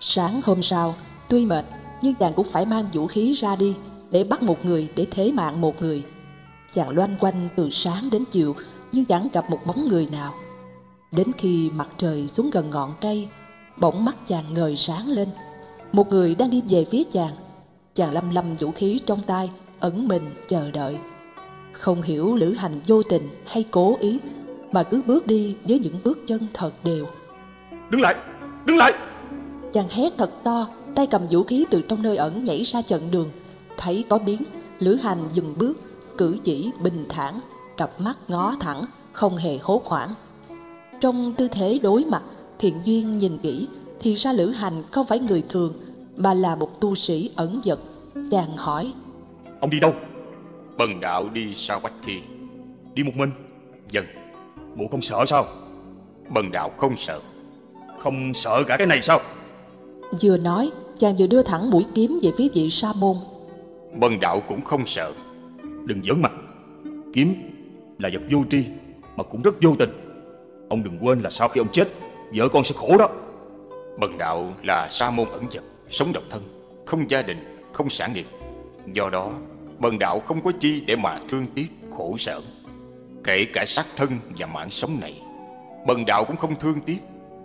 Sáng hôm sau, tuy mệt nhưng chàng cũng phải mang vũ khí ra đi để bắt một người, để thế mạng một người. Chàng loanh quanh từ sáng đến chiều nhưng chẳng gặp một bóng người nào. Đến khi mặt trời xuống gần ngọn cây, bỗng mắt chàng ngời sáng lên. Một người đang đi về phía chàng. Chàng lăm lăm vũ khí trong tay, ẩn mình chờ đợi. Không hiểu lữ hành vô tình hay cố ý mà cứ bước đi với những bước chân thật đều. Đứng lại! Đứng lại! Chàng hét thật to, tay cầm vũ khí từ trong nơi ẩn nhảy ra chặn đường. Thấy có biến, lữ hành dừng bước, cử chỉ bình thản, cặp mắt ngó thẳng, không hề hốt hoảng. Trong tư thế đối mặt, Thiện Duyên nhìn kỹ thì ra lữ hành không phải người thường mà là một tu sĩ ẩn dật. Chàng hỏi: Ông đi đâu? Bần đạo đi sao Bách Thiên. Đi một mình? Vâng. Bộ không sợ sao? Bần đạo không sợ. Không sợ cả cái này sao? Vừa nói, chàng vừa đưa thẳng mũi kiếm về phía vị sa môn. Bần đạo cũng không sợ. Đừng giỡn mặt. Kiếm là vật vô tri mà cũng rất vô tình. Ông đừng quên là sau khi ông chết, vợ con sẽ khổ đó. Bần đạo là sa môn ẩn dật, sống độc thân, không gia đình, không sản nghiệp. Do đó bần đạo không có chi để mà thương tiếc khổ sở. Kể cả xác thân và mạng sống này, bần đạo cũng không thương tiếc.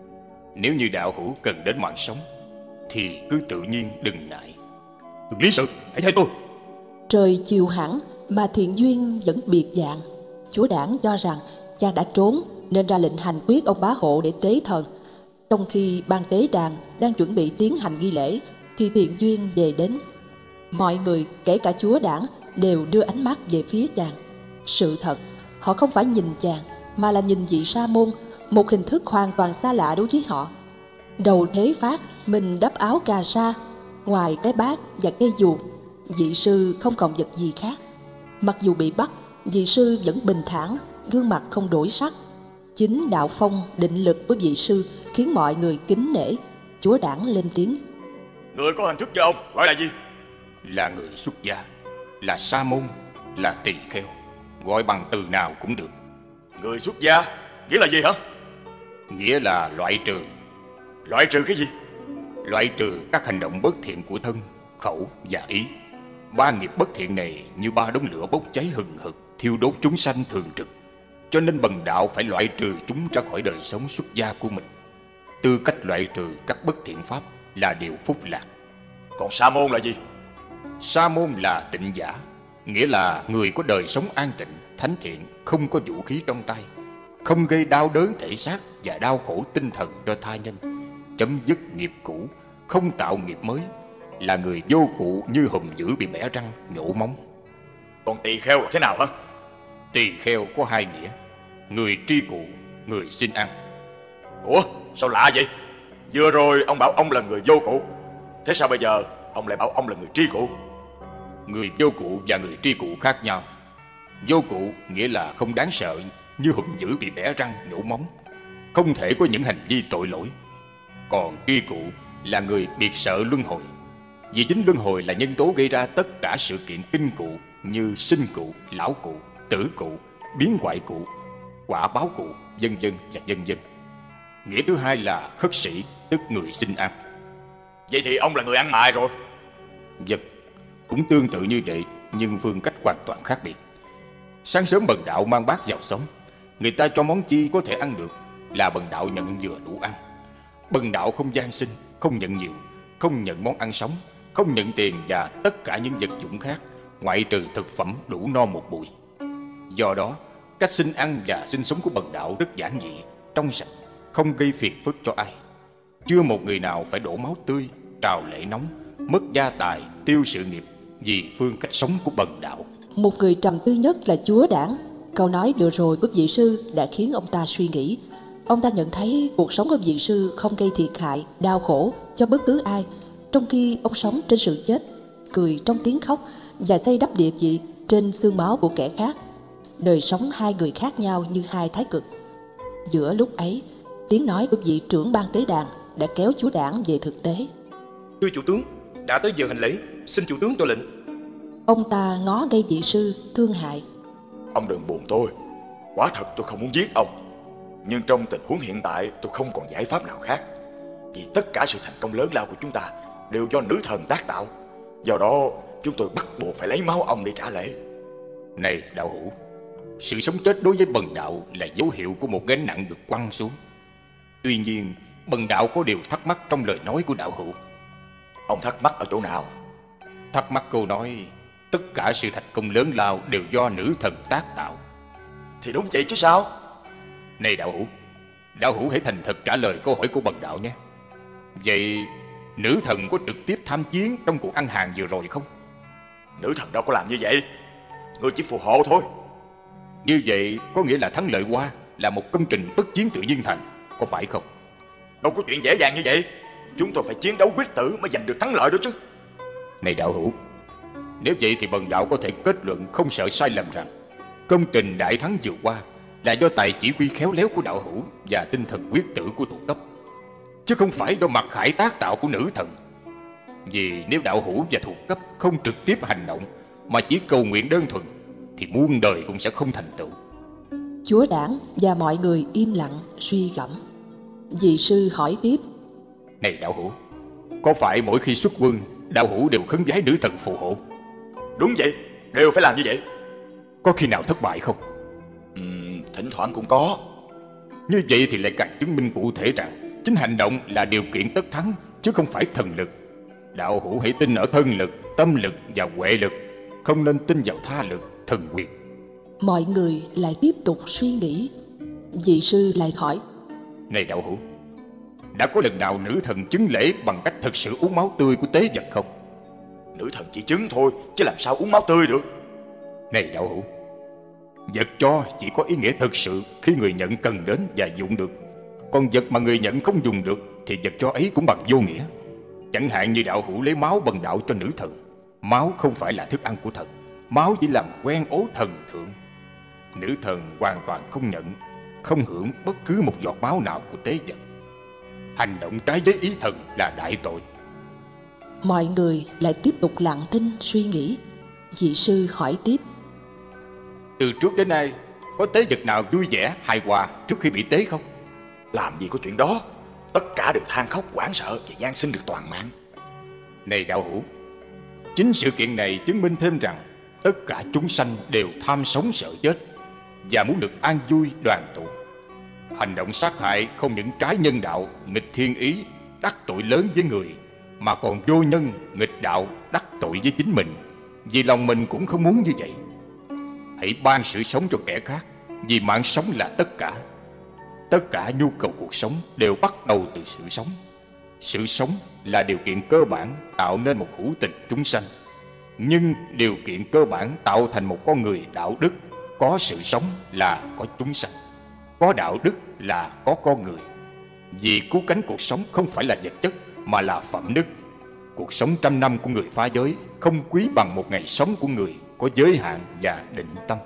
Nếu như đạo hữu cần đến mạng sống thì cứ tự nhiên đừng ngại. Đừng lý sự, hãy theo tôi. Trời chiều hẳn mà Thiện Duyên vẫn biệt dạng. Chúa Đảng cho rằng chàng đã trốn nên ra lệnh hành quyết ông bá hộ để tế thần. Trong khi ban tế đàn đang chuẩn bị tiến hành nghi lễ thì Thiện Duyên về đến. Mọi người, kể cả Chúa Đảng, đều đưa ánh mắt về phía chàng. Sự thật, họ không phải nhìn chàng mà là nhìn vị sa môn, một hình thức hoàn toàn xa lạ đối với họ. Đầu thế phát, mình đắp áo cà sa, ngoài cái bát và cây dù, vị sư không còn vật gì khác. Mặc dù bị bắt, vị sư vẫn bình thản, gương mặt không đổi sắc. Chính đạo phong, định lực của vị sư khiến mọi người kính nể. Chúa Đảng lên tiếng: Người có hình thức cho ông gọi là gì? Là người xuất gia, là sa môn, là tỳ kheo, gọi bằng từ nào cũng được. Người xuất gia nghĩa là gì hả? Nghĩa là loại trừ. Loại trừ cái gì? Loại trừ các hành động bất thiện của thân, khẩu và ý. Ba nghiệp bất thiện này như ba đống lửa bốc cháy hừng hực, thiêu đốt chúng sanh thường trực. Cho nên bần đạo phải loại trừ chúng ra khỏi đời sống xuất gia của mình. Tư cách loại trừ các bất thiện pháp là điều phúc lạc. Còn sa môn là gì? Sa môn là tịnh giả, nghĩa là người có đời sống an tịnh, thánh thiện, không có vũ khí trong tay, không gây đau đớn thể xác và đau khổ tinh thần cho tha nhân, chấm dứt nghiệp cũ, không tạo nghiệp mới, là người vô cụ như hùm dữ bị bẻ răng, nhổ móng. Còn tỳ kheo là thế nào hả? Tỳ kheo có hai nghĩa: người tri cụ, người xin ăn. Ủa sao lạ vậy? Vừa rồi ông bảo ông là người vô cụ, thế sao bây giờ ông lại bảo ông là người tri cụ? Người vô cụ và người tri cụ khác nhau. Vô cụ nghĩa là không đáng sợ, như hùm dữ bị bẻ răng, nhổ móng, không thể có những hành vi tội lỗi. Còn tri cụ là người biệt sợ luân hồi, vì chính luân hồi là nhân tố gây ra tất cả sự kiện kinh cụ như sinh cụ, lão cụ, tử cụ, biến hoại cụ, quả báo cụ, vân vân và vân vân. Nghĩa thứ hai là khất sĩ, tức người xin ăn. Vậy thì ông là người ăn mày rồi. Vâng, cũng tương tự như vậy, nhưng phương cách hoàn toàn khác biệt. Sáng sớm bần đạo mang bát vào sống, người ta cho món chi có thể ăn được là bần đạo nhận vừa đủ ăn. Bần đạo không gian sinh, không nhận nhiều, không nhận món ăn sống, không nhận tiền và tất cả những vật dụng khác, ngoại trừ thực phẩm đủ no một bụi. Do đó, cách xin ăn và sinh sống của bần đạo rất giản dị, trong sạch, không gây phiền phức cho ai. Chưa một người nào phải đổ máu tươi, trào lệ nóng, mất gia tài, tiêu sự nghiệp vì phương cách sống của bần đạo. Một người trầm tư nhất là Chúa Đảng. Câu nói vừa rồi của vị sư đã khiến ông ta suy nghĩ. Ông ta nhận thấy cuộc sống của vị sư không gây thiệt hại, đau khổ cho bất cứ ai, trong khi ông sống trên sự chết, cười trong tiếng khóc và xây đắp địa vị trên xương máu của kẻ khác. Đời sống hai người khác nhau như hai thái cực. Giữa lúc ấy, tiếng nói của vị trưởng ban tế đàn đã kéo Chúa Đảng về thực tế. Thưa chủ tướng, đã tới giờ hành lễ, xin chủ tướng cho lệnh. Ông ta ngó ngay vị sư, thương hại. Ông đừng buồn tôi, quả thật tôi không muốn giết ông, nhưng trong tình huống hiện tại tôi không còn giải pháp nào khác. Vì tất cả sự thành công lớn lao của chúng ta đều do nữ thần tác tạo. Do đó chúng tôi bắt buộc phải lấy máu ông để trả lễ. Này đạo hữu, sự sống chết đối với bần đạo là dấu hiệu của một gánh nặng được quăng xuống. Tuy nhiên, bần đạo có điều thắc mắc trong lời nói của đạo hữu. Ông thắc mắc ở chỗ nào? Thắc mắc câu nói tất cả sự thành công lớn lao đều do nữ thần tác tạo. Thì đúng vậy chứ sao? Này đạo hữu hãy thành thật trả lời câu hỏi của bần đạo nhé. Vậy nữ thần có trực tiếp tham chiến trong cuộc ăn hàng vừa rồi không? Nữ thần đâu có làm như vậy. Ngươi chỉ phù hộ thôi. Như vậy có nghĩa là Thắng Lợi Hoa là một công trình bất chiến tự nhiên thành, có phải không? Đâu có chuyện dễ dàng như vậy. Chúng tôi phải chiến đấu quyết tử mới giành được thắng lợi đó chứ. Này đạo hữu, nếu vậy thì bần đạo có thể kết luận không sợ sai lầm rằng công trình đại thắng vừa qua là do tài chỉ huy khéo léo của đạo hữu và tinh thần quyết tử của thuộc cấp, chứ không phải do mặc khải tác tạo của nữ thần. Vì nếu đạo hữu và thuộc cấp không trực tiếp hành động mà chỉ cầu nguyện đơn thuần thì muôn đời cũng sẽ không thành tựu. Chúa Đảng và mọi người im lặng suy gẫm. Vị sư hỏi tiếp: Này đạo hữu, có phải mỗi khi xuất quân đạo hữu đều khấn vái nữ thần phù hộ? Đúng vậy, đều phải làm như vậy. Có khi nào thất bại không? Thỉnh thoảng cũng có. Như vậy thì lại càng chứng minh cụ thể rằng chính hành động là điều kiện tất thắng, chứ không phải thần lực. Đạo hữu hãy tin ở thân lực, tâm lực và huệ lực, không nên tin vào tha lực, thần quyền. Mọi người lại tiếp tục suy nghĩ. Vị sư lại hỏi: Này đạo hữu, đã có lần nào nữ thần chứng lễ bằng cách thực sự uống máu tươi của tế vật không? Nữ thần chỉ chứng thôi, chứ làm sao uống máu tươi được. Này đạo hữu, vật cho chỉ có ý nghĩa thực sự khi người nhận cần đến và dụng được. Còn vật mà người nhận không dùng được thì vật cho ấy cũng bằng vô nghĩa. Chẳng hạn như đạo hữu lấy máu bần đạo cho nữ thần. Máu không phải là thức ăn của thần, máu chỉ làm quen ố thần thượng. Nữ thần hoàn toàn không nhận, không hưởng bất cứ một giọt máu nào của tế vật. Hành động trái với ý thần là đại tội. Mọi người lại tiếp tục lặng thinh suy nghĩ. Vị sư hỏi tiếp: Từ trước đến nay có tế vật nào vui vẻ, hài hòa trước khi bị tế không? Làm gì có chuyện đó. Tất cả đều than khóc hoảng sợ và van xin được toàn mạng. Này đạo hữu, chính sự kiện này chứng minh thêm rằng tất cả chúng sanh đều tham sống sợ chết và muốn được an vui đoàn tụ. Hành động sát hại không những trái nhân đạo, nghịch thiên ý, đắc tội lớn với người, mà còn vô nhân, nghịch đạo, đắc tội với chính mình, vì lòng mình cũng không muốn như vậy. Hãy ban sự sống cho kẻ khác, vì mạng sống là tất cả. Tất cả nhu cầu cuộc sống đều bắt đầu từ sự sống. Sự sống là điều kiện cơ bản tạo nên một hữu tình chúng sanh. Nhưng điều kiện cơ bản tạo thành một con người đạo đức, có sự sống là có chúng sanh, có đạo đức là có con người. Vì cứu cánh cuộc sống không phải là vật chất mà là phẩm đức. Cuộc sống 100 năm của người phá giới không quý bằng một ngày sống của người có giới hạn và định tâm.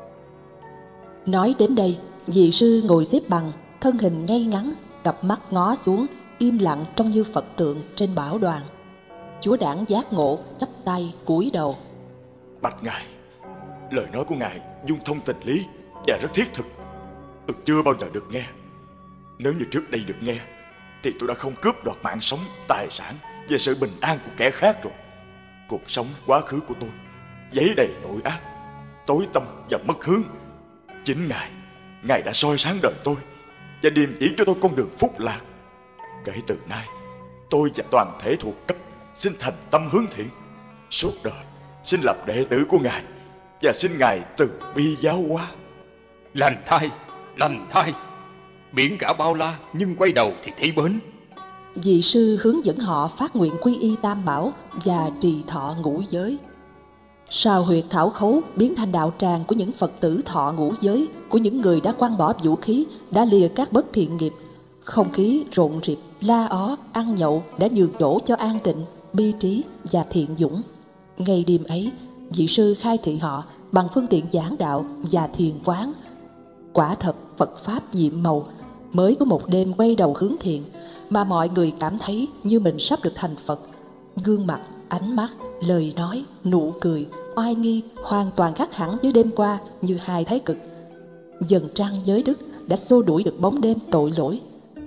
Nói đến đây, vị sư ngồi xếp bằng, thân hình ngay ngắn, cặp mắt ngó xuống, im lặng trông như Phật tượng trên bảo đoàn. Chúa Đảng giác ngộ, chắp tay cúi đầu. Bạch ngài, lời nói của ngài dung thông tình lý và rất thiết thực. Tôi chưa bao giờ được nghe. Nếu như trước đây được nghe thì tôi đã không cướp đoạt mạng sống, tài sản và sự bình an của kẻ khác rồi. Cuộc sống quá khứ của tôi dấy đầy tội ác, tối tăm và mất hướng. Chính ngài đã soi sáng đời tôi và điềm chỉ cho tôi con đường phúc lạc. Kể từ nay, tôi và toàn thể thuộc cấp xin thành tâm hướng thiện, suốt đời xin làm đệ tử của ngài và xin ngài từ bi giáo hóa. Lành thay, biển cả bao la nhưng quay đầu thì thấy bến. Vị sư hướng dẫn họ phát nguyện quy y Tam Bảo và trì thọ ngũ giới. Sao huyệt thảo khấu biến thành đạo tràng của những Phật tử thọ ngũ giới, của những người đã quăng bỏ vũ khí, đã lìa các bất thiện nghiệp. Không khí rộn rịp, la ó, ăn nhậu đã nhường chỗ cho an tịnh, bi trí và thiện dũng. Ngày đêm ấy, vị sư khai thị họ bằng phương tiện giảng đạo và thiền quán. Quả thật Phật Pháp nhiệm màu, mới có một đêm quay đầu hướng thiện mà mọi người cảm thấy như mình sắp được thành Phật. Gương mặt, ánh mắt, lời nói, nụ cười, oai nghi hoàn toàn khác hẳn với đêm qua như hai thái cực. Dần trăng giới đức đã xô đuổi được bóng đêm tội lỗi.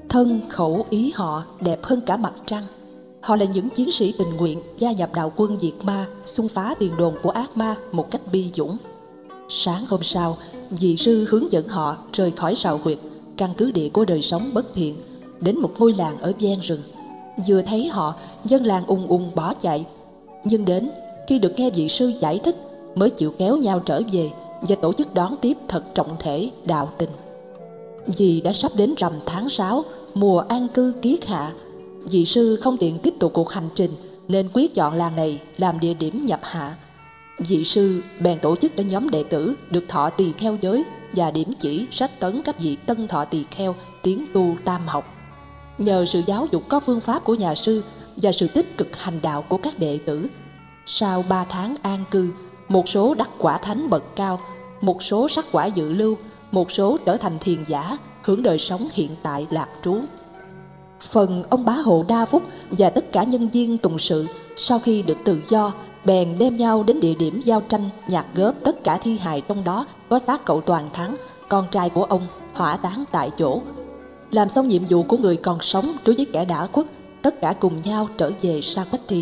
Thân khẩu ý họ đẹp hơn cả mặt trăng. Họ là những chiến sĩ tình nguyện gia nhập đạo quân diệt ma, xung phá tiền đồn của ác ma một cách bi dũng. Sáng hôm sau, vị sư hướng dẫn họ rời khỏi sào huyệt, căn cứ địa của đời sống bất thiện, đến một ngôi làng ở ven rừng. Vừa thấy họ, dân làng ùng ùng bỏ chạy. Nhưng đến khi được nghe vị sư giải thích mới chịu kéo nhau trở về và tổ chức đón tiếp thật trọng thể đạo tình. Vì đã sắp đến rằm tháng 6, mùa an cư kiết hạ, vị sư không tiện tiếp tục cuộc hành trình nên quyết chọn làng này làm địa điểm nhập hạ. Vị sư bèn tổ chức cho nhóm đệ tử được thọ tỳ kheo giới và điểm chỉ sách tấn các vị tân thọ tỳ kheo tiến tu tam học. Nhờ sự giáo dục có phương pháp của nhà sư và sự tích cực hành đạo của các đệ tử, sau 3 tháng an cư, một số đắc quả thánh bậc cao, một số sắc quả dự lưu, một số trở thành thiền giả, hưởng đời sống hiện tại lạc trú. Phần ông Bá Hộ Đa Phúc và tất cả nhân viên tùng sự sau khi được tự do bèn đem nhau đến địa điểm giao tranh, nhặt góp tất cả thi hài, trong đó có xác cậu Toàn Thắng, con trai của ông, hỏa táng tại chỗ. Làm xong nhiệm vụ của người còn sống đối với kẻ đã khuất, tất cả cùng nhau trở về Sa Quách Thị.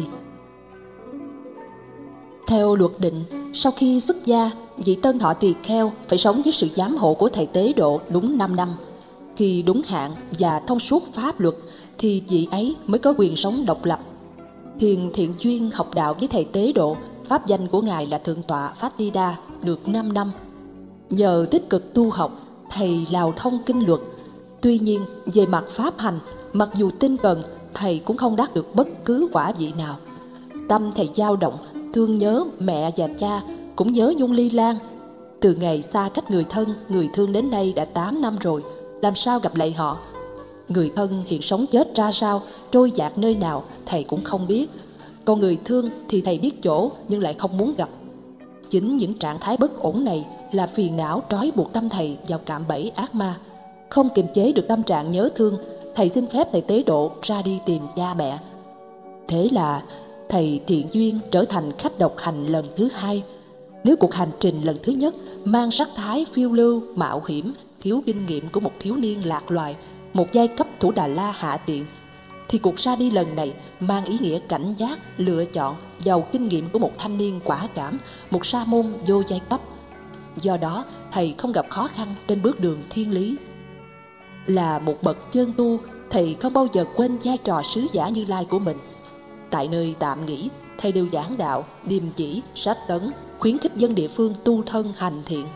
Theo luật định, sau khi xuất gia, vị tân thọ tỳ kheo phải sống dưới sự giám hộ của thầy tế độ đúng 5 năm. Khi đúng hạn và thông suốt pháp luật thì vị ấy mới có quyền sống độc lập. Thiền Thiện Duyên học đạo với thầy tế độ, pháp danh của ngài là Thượng tọa Phát-ti-đa, được 5 năm. Nhờ tích cực tu học, thầy lào thông kinh luật. Tuy nhiên, về mặt pháp hành, mặc dù tinh cần, thầy cũng không đắc được bất cứ quả vị nào. Tâm thầy dao động, thương nhớ mẹ và cha, cũng nhớ Nhung Ly Lan. Từ ngày xa cách người thân, người thương đến nay đã 8 năm rồi, làm sao gặp lại họ? Người thân hiện sống chết ra sao, trôi dạt nơi nào, thầy cũng không biết. Còn người thương thì thầy biết chỗ nhưng lại không muốn gặp. Chính những trạng thái bất ổn này là phiền não trói buộc tâm thầy vào cạm bẫy ác ma. Không kiềm chế được tâm trạng nhớ thương, thầy xin phép thầy tế độ ra đi tìm cha mẹ. Thế là thầy Thiện Duyên trở thành khách độc hành lần thứ 2. Nếu cuộc hành trình lần thứ nhất mang sắc thái phiêu lưu, mạo hiểm, thiếu kinh nghiệm của một thiếu niên lạc loài, một giai cấp thủ Đà La hạ tiện, thì cuộc ra đi lần này mang ý nghĩa cảnh giác, lựa chọn, giàu kinh nghiệm của một thanh niên quả cảm, một sa môn vô giai cấp. Do đó, thầy không gặp khó khăn trên bước đường thiên lý. Là một bậc chân tu, thầy không bao giờ quên vai trò sứ giả Như Lai của mình. Tại nơi tạm nghỉ, thầy đều giảng đạo, điềm chỉ, sách tấn, khuyến khích dân địa phương tu thân hành thiện.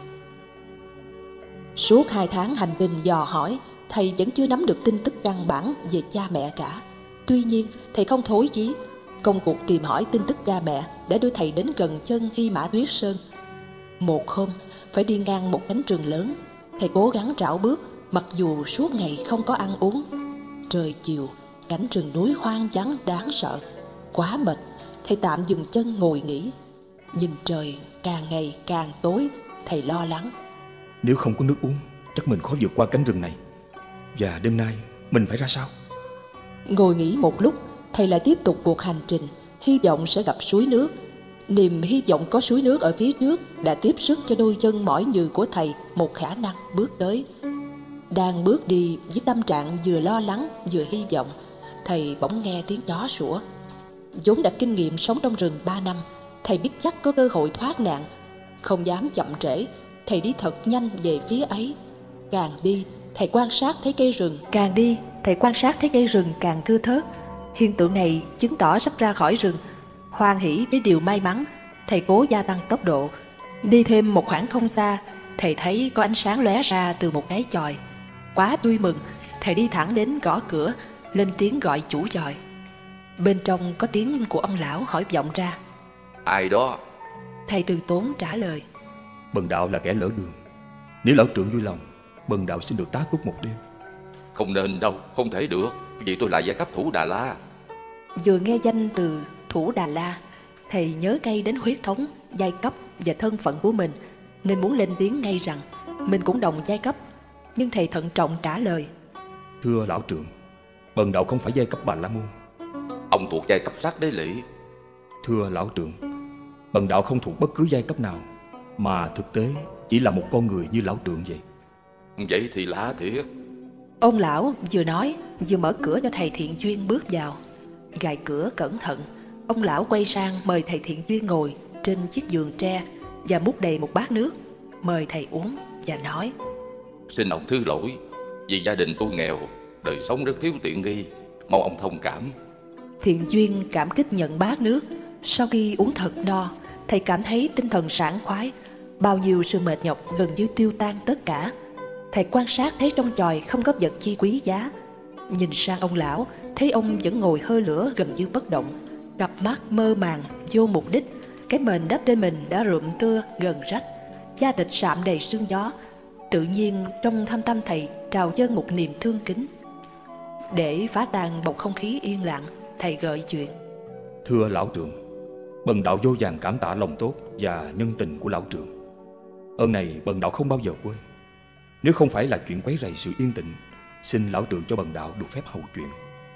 Suốt 2 tháng hành trình dò hỏi, thầy vẫn chưa nắm được tin tức căn bản về cha mẹ cả. Tuy nhiên, thầy không thối chí. Công cuộc tìm hỏi tin tức cha mẹ đã đưa thầy đến gần chân Hy Mã Tuyết Sơn. Một hôm, phải đi ngang một cánh rừng lớn, thầy cố gắng rảo bước, mặc dù suốt ngày không có ăn uống. Trời chiều, cảnh rừng núi hoang vắng đáng sợ. Quá mệt, thầy tạm dừng chân ngồi nghỉ. Nhìn trời càng ngày càng tối, thầy lo lắng. Nếu không có nước uống, chắc mình khó vượt qua cánh rừng này. Và đêm nay mình phải ra sao? Ngồi nghỉ một lúc, thầy lại tiếp tục cuộc hành trình, hy vọng sẽ gặp suối nước. Niềm hy vọng có suối nước ở phía trước đã tiếp sức cho đôi chân mỏi nhừ của thầy một khả năng bước tới. Đang bước đi với tâm trạng vừa lo lắng vừa hy vọng, thầy bỗng nghe tiếng chó sủa. Vốn đã kinh nghiệm sống trong rừng 3 năm, thầy biết chắc có cơ hội thoát nạn. Không dám chậm trễ, thầy đi thật nhanh về phía ấy. Càng đi, thầy quan sát thấy cây rừng. Càng đi, thầy quan sát thấy cây rừng càng thưa thớt. Hiện tượng này chứng tỏ sắp ra khỏi rừng. Hoan hỉ với điều may mắn, thầy cố gia tăng tốc độ. Đi thêm một khoảng không xa, thầy thấy có ánh sáng lóe ra từ một cái chòi. Quá vui mừng, thầy đi thẳng đến gõ cửa, lên tiếng gọi chủ chòi. Bên trong có tiếng của ông lão hỏi vọng ra. Ai đó? Thầy từ tốn trả lời. Bần đạo là kẻ lỡ đường. Nếu lão trưởng vui lòng, bần đạo xin được tá túc một đêm. Không nên đâu, không thể được, vì tôi là giai cấp thủ Đà La. Vừa nghe danh từ thủ Đà La, thầy nhớ ngay đến huyết thống, giai cấp và thân phận của mình, nên muốn lên tiếng ngay rằng mình cũng đồng giai cấp. Nhưng thầy thận trọng trả lời. Thưa lão trưởng, bần đạo không phải giai cấp Bà La Môn. Ông thuộc giai cấp Sát Đế Lỵ. Thưa lão trưởng, bần đạo không thuộc bất cứ giai cấp nào, mà thực tế chỉ là một con người như lão trưởng vậy. Vậy thì lạ thiệt. Ông lão vừa nói vừa mở cửa cho thầy Thiện Duyên bước vào. Gài cửa cẩn thận, ông lão quay sang mời thầy Thiện Duyên ngồi trên chiếc giường tre và múc đầy một bát nước, mời thầy uống và nói: Xin ông thứ lỗi, vì gia đình tôi nghèo, đời sống rất thiếu tiện nghi, mong ông thông cảm. Thiện Duyên cảm kích nhận bát nước. Sau khi uống thật no, thầy cảm thấy tinh thần sảng khoái, bao nhiêu sự mệt nhọc gần như tiêu tan tất cả. Thầy quan sát thấy trong chòi không có vật chi quý giá. Nhìn sang ông lão, thấy ông vẫn ngồi hơ lửa gần như bất động, cặp mắt mơ màng vô mục đích. Cái mền đắp trên mình đã rượm tưa gần rách, da thịt sạm đầy sương gió. Tự nhiên trong thâm tâm thầy trào dâng một niềm thương kính. Để phá tan bầu không khí yên lặng, thầy gợi chuyện: Thưa lão trưởng, bần đạo vô vàn cảm tạ lòng tốt và nhân tình của lão trưởng. Ơn này bần đạo không bao giờ quên. Nếu không phải là chuyện quấy rầy sự yên tĩnh, xin lão trưởng cho bần đạo được phép hầu chuyện.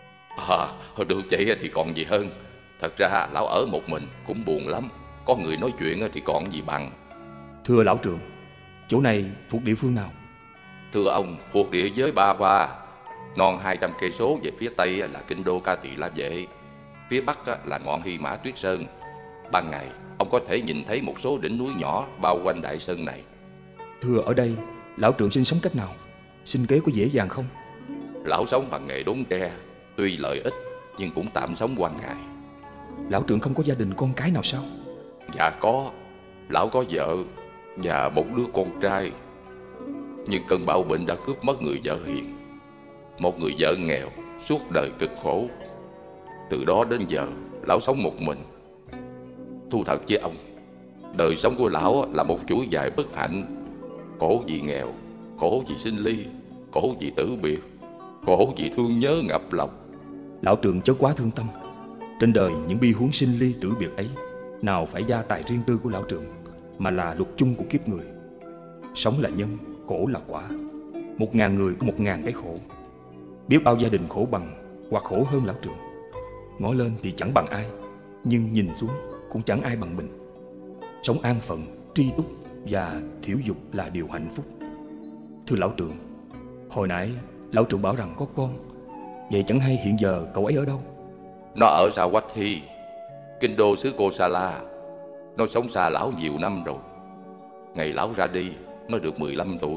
Được vậy thì còn gì hơn. Thật ra lão ở một mình cũng buồn lắm, có người nói chuyện thì còn gì bằng. Thưa lão trưởng, chỗ này thuộc địa phương nào? Thưa ông, thuộc địa giới Ba Hoa, non 200 cây số về phía tây là kinh đô Ca Tỳ La Vệ, phía bắc là ngọn Hy Mã Tuyết Sơn. Ban ngày ông có thể nhìn thấy một số đỉnh núi nhỏ bao quanh đại sơn này. Thưa ở đây lão trưởng sinh sống cách nào? Sinh kế có dễ dàng không? Lão sống bằng nghề đốn tre, tuy lợi ích nhưng cũng tạm sống qua ngày. Lão trưởng không có gia đình con cái nào sao? Dạ có, lão có vợ và một đứa con trai. Nhưng cơn bạo bệnh đã cướp mất người vợ hiền, một người vợ nghèo, suốt đời cực khổ. Từ đó đến giờ lão sống một mình. Thú thật với ông, đời sống của lão là một chuỗi dài bất hạnh. Khổ vì nghèo, khổ vì sinh ly, khổ vì tử biệt, khổ vì thương nhớ ngập lòng. Lão trưởng chớ quá thương tâm. Trên đời những bi huống sinh ly tử biệt ấy nào phải gia tài riêng tư của lão trưởng, mà là luật chung của kiếp người. Sống là nhân, khổ là quả. 1000 người có 1000 cái khổ. Biết bao gia đình khổ bằng hoặc khổ hơn lão trưởng. Ngó lên thì chẳng bằng ai, nhưng nhìn xuống cũng chẳng ai bằng mình. Sống an phận, tri túc và thiểu dục là điều hạnh phúc. Thưa lão trưởng, hồi nãy lão trưởng bảo rằng có con, vậy chẳng hay hiện giờ cậu ấy ở đâu? Nó ở Sawathi, kinh đô xứ Kosala. Nó sống xa lão nhiều năm rồi. Ngày lão ra đi, nó được 15 tuổi.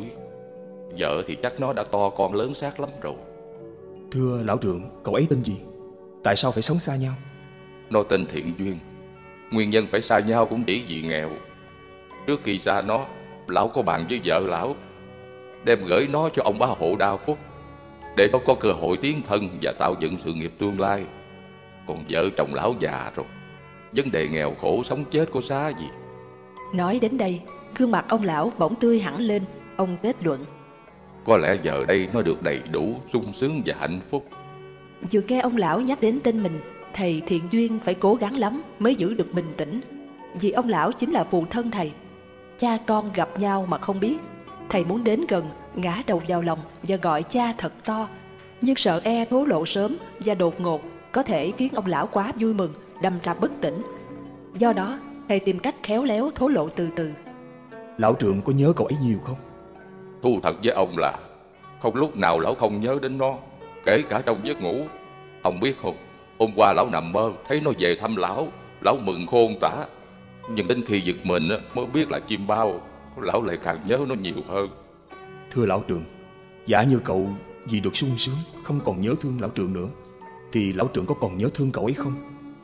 Vợ thì chắc nó đã to con lớn xác lắm rồi. Thưa lão trưởng, cậu ấy tên gì? Tại sao phải sống xa nhau? Nó tên Thiện Duyên. Nguyên nhân phải xa nhau cũng chỉ vì nghèo. Trước khi xa nó, lão có bàn với vợ lão đem gửi nó cho ông Bá Hộ Đa Phúc, để nó có cơ hội tiến thân và tạo dựng sự nghiệp tương lai. Còn vợ chồng lão già rồi, vấn đề nghèo khổ sống chết có xá gì. Nói đến đây, gương mặt ông lão bỗng tươi hẳn lên. Ông kết luận: Có lẽ giờ đây nó được đầy đủ, sung sướng và hạnh phúc. Vừa nghe ông lão nhắc đến tên mình, thầy Thiện Duyên phải cố gắng lắm mới giữ được bình tĩnh. Vì ông lão chính là phụ thân thầy. Cha con gặp nhau mà không biết. Thầy muốn đến gần, ngã đầu vào lòng và gọi cha thật to. Nhưng sợ e thổ lộ sớm và đột ngột có thể khiến ông lão quá vui mừng, đâm ra bất tỉnh. Do đó, thầy tìm cách khéo léo thổ lộ từ từ. Lão trưởng có nhớ cậu ấy nhiều không? Thu thật với ông là không lúc nào lão không nhớ đến nó, kể cả trong giấc ngủ. Ông biết không, hôm qua lão nằm mơ thấy nó về thăm lão, lão mừng khôn tả. Nhưng đến khi giật mình mới biết là chim bao, lão lại càng nhớ nó nhiều hơn. Thưa lão trưởng, giả như cậu vì được sung sướng không còn nhớ thương lão trưởng nữa, thì lão trưởng có còn nhớ thương cậu ấy không?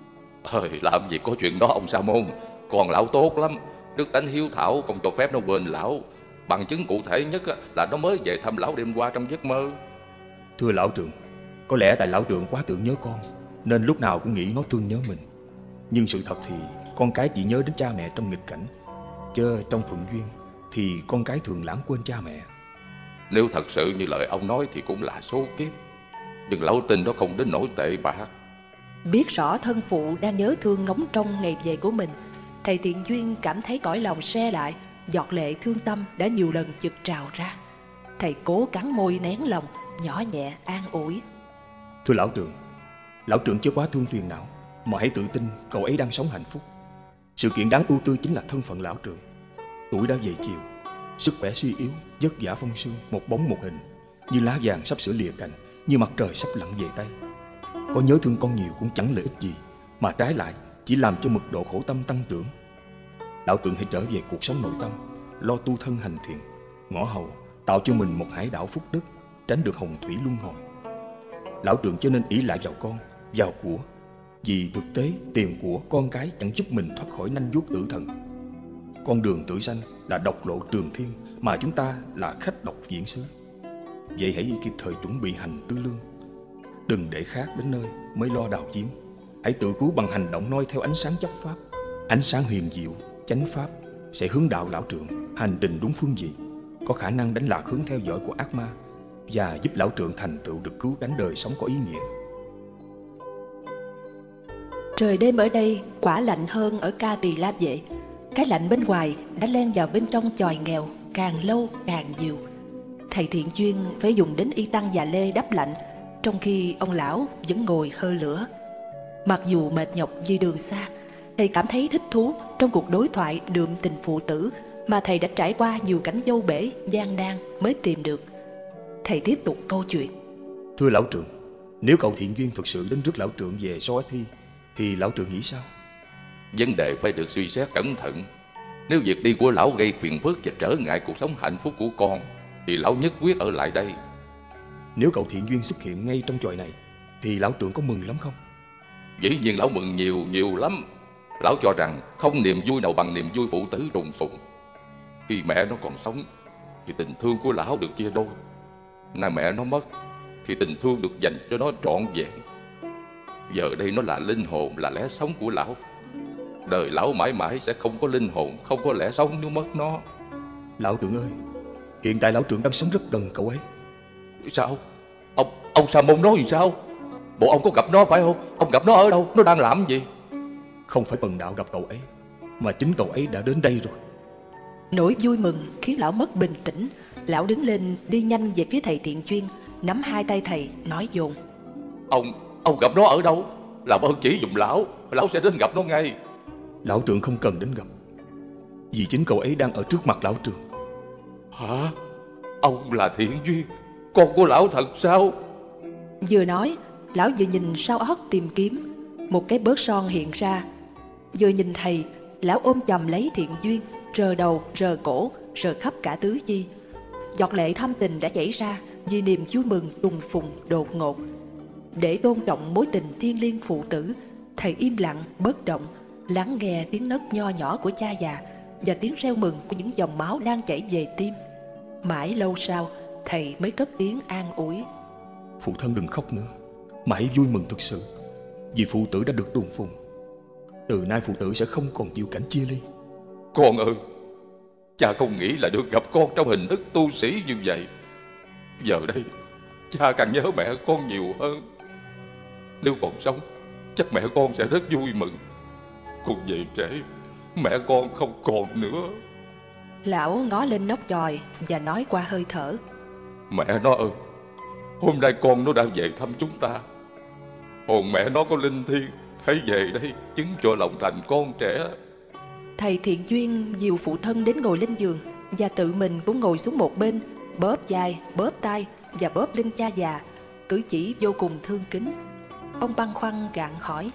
Làm gì có chuyện đó ông Sa Môn. Còn lão tốt lắm, đức tánh hiếu thảo không cho phép nó quên lão. Bằng chứng cụ thể nhất là nó mới về thăm lão đêm qua trong giấc mơ. Thưa lão trưởng, có lẽ tại lão trưởng quá tưởng nhớ con, nên lúc nào cũng nghĩ nó thương nhớ mình. Nhưng sự thật thì con cái chỉ nhớ đến cha mẹ trong nghịch cảnh, chớ trong thuận duyên thì con cái thường lãng quên cha mẹ. Nếu thật sự như lời ông nói thì cũng là số kiếp. Nhưng lão tin nó không đến nỗi tệ bạc. Biết rõ thân phụ đang nhớ thương ngóng trông ngày về của mình, thầy Thiện Duyên cảm thấy cõi lòng se lại. Giọt lệ thương tâm đã nhiều lần chực trào ra. Thầy cố cắn môi nén lòng, nhỏ nhẹ an ủi: Thưa lão trưởng chưa quá thương phiền não, mà hãy tự tin cậu ấy đang sống hạnh phúc. Sự kiện đáng ưu tư chính là thân phận lão trưởng. Tuổi đã về chiều, sức khỏe suy yếu, vất vả phong sương, một bóng một hình. như lá vàng sắp sửa lìa cành, như mặt trời sắp lặn về Tây. Có nhớ thương con nhiều cũng chẳng lợi ích gì, mà trái lại chỉ làm cho mực độ khổ tâm tăng trưởng. Lão Trượng hãy trở về cuộc sống nội tâm, lo tu thân hành thiện, ngõ hầu tạo cho mình một hải đảo phúc đức, tránh được hồng thủy luân hồi. Lão Trượng cho nên ỷ lại vào con, vào của, vì thực tế tiền của con cái chẳng giúp mình thoát khỏi nanh vuốt tử thần. Con đường tử sanh là độc lộ trường thiên, mà chúng ta là khách độc viễn xứ. Vậy hãy kịp thời chuẩn bị hành tư lương, đừng để khác đến nơi mới lo đào giếng. Hãy tự cứu bằng hành động noi theo ánh sáng chấp pháp. Ánh sáng huyền diệu, chánh pháp sẽ hướng đạo Lão Trượng hành trình đúng phương vị, có khả năng đánh lạc hướng theo dõi của ác ma và giúp Lão Trượng thành tựu được cứu cánh đời sống có ý nghĩa. Trời đêm ở đây quả lạnh hơn ở Ca Tỳ La Vệ. Cái lạnh bên ngoài đã len vào bên trong chòi nghèo, càng lâu càng nhiều. Thầy Thiện Duyên phải dùng đến y tăng và lê đắp lạnh, trong khi ông lão vẫn ngồi hơ lửa. Mặc dù mệt nhọc vì đường xa, thầy cảm thấy thích thú trong cuộc đối thoại đượm tình phụ tử mà thầy đã trải qua nhiều cảnh dâu bể, gian nan mới tìm được. Thầy tiếp tục câu chuyện. Thưa Lão Trượng, nếu cậu Thiện Duyên thực sự đến rước Lão Trượng về so thi, thì Lão Trượng nghĩ sao? Vấn đề phải được suy xét cẩn thận. Nếu việc đi của lão gây phiền phức và trở ngại cuộc sống hạnh phúc của con, thì lão nhất quyết ở lại đây. Nếu cậu Thiện Duyên xuất hiện ngay trong chòi này, thì Lão Trượng có mừng lắm không? Dĩ nhiên lão mừng nhiều lắm. Lão cho rằng không niềm vui nào bằng niềm vui phụ tử trùng phùng. Khi mẹ nó còn sống thì tình thương của lão được chia đôi. Nay mẹ nó mất thì tình thương được dành cho nó trọn vẹn. Giờ đây nó là linh hồn, là lẽ sống của lão. Đời lão mãi mãi sẽ không có linh hồn, không có lẽ sống nếu mất nó. Lão Trượng ơi, hiện tại Lão Trượng đang sống rất gần cậu ấy. Sao? Ông Sa Môn nói gì sao? Bộ ông có gặp nó phải không? Ông gặp nó ở đâu? Nó đang làm gì? Không phải Bần Đạo gặp cậu ấy, mà chính cậu ấy đã đến đây rồi. Nỗi vui mừng khiến lão mất bình tĩnh. Lão đứng lên đi nhanh về phía thầy Thiện Duyên, nắm hai tay thầy nói dồn. Ông gặp nó ở đâu? Làm ơn chỉ dùm lão, lão sẽ đến gặp nó ngay. Lão Trượng không cần đến gặp, vì chính cậu ấy đang ở trước mặt Lão Trượng. Hả? Ông là Thiện Duyên, con của lão thật sao? Vừa nói, lão vừa nhìn sau ót tìm kiếm. Một cái bớt son hiện ra. Vừa nhìn thầy, lão ôm chầm lấy Thiện Duyên, rờ đầu, rờ cổ, rờ khắp cả tứ chi. Giọt lệ thâm tình đã chảy ra vì niềm vui mừng trùng phùng đột ngột. Để tôn trọng mối tình thiêng liêng phụ tử, thầy im lặng, bất động, lắng nghe tiếng nấc nho nhỏ của cha già và tiếng reo mừng của những dòng máu đang chảy về tim. Mãi lâu sau, thầy mới cất tiếng an ủi. Phụ thân đừng khóc nữa, mà hãy vui mừng thực sự, vì phụ tử đã được trùng phùng. Từ nay phụ tử sẽ không còn chịu cảnh chia ly. Con ơi, cha không nghĩ là được gặp con trong hình thức tu sĩ như vậy. Giờ đây, cha càng nhớ mẹ con nhiều hơn. Nếu còn sống, chắc mẹ con sẽ rất vui mừng. Còn về trễ, mẹ con không còn nữa. Lão ngó lên nóc chòi và nói qua hơi thở. Mẹ nó ơi, hôm nay con nó đã về thăm chúng ta. Hồn mẹ nó có linh thiêng, hãy về đây chứng cho lòng thành con trẻ. Thầy Thiện Duyên dìu phụ thân đến ngồi lên giường, và tự mình cũng ngồi xuống một bên, bóp vai, bóp tay và bóp lưng cha già, cử chỉ vô cùng thương kính. Ông băn khoăn gạn hỏi.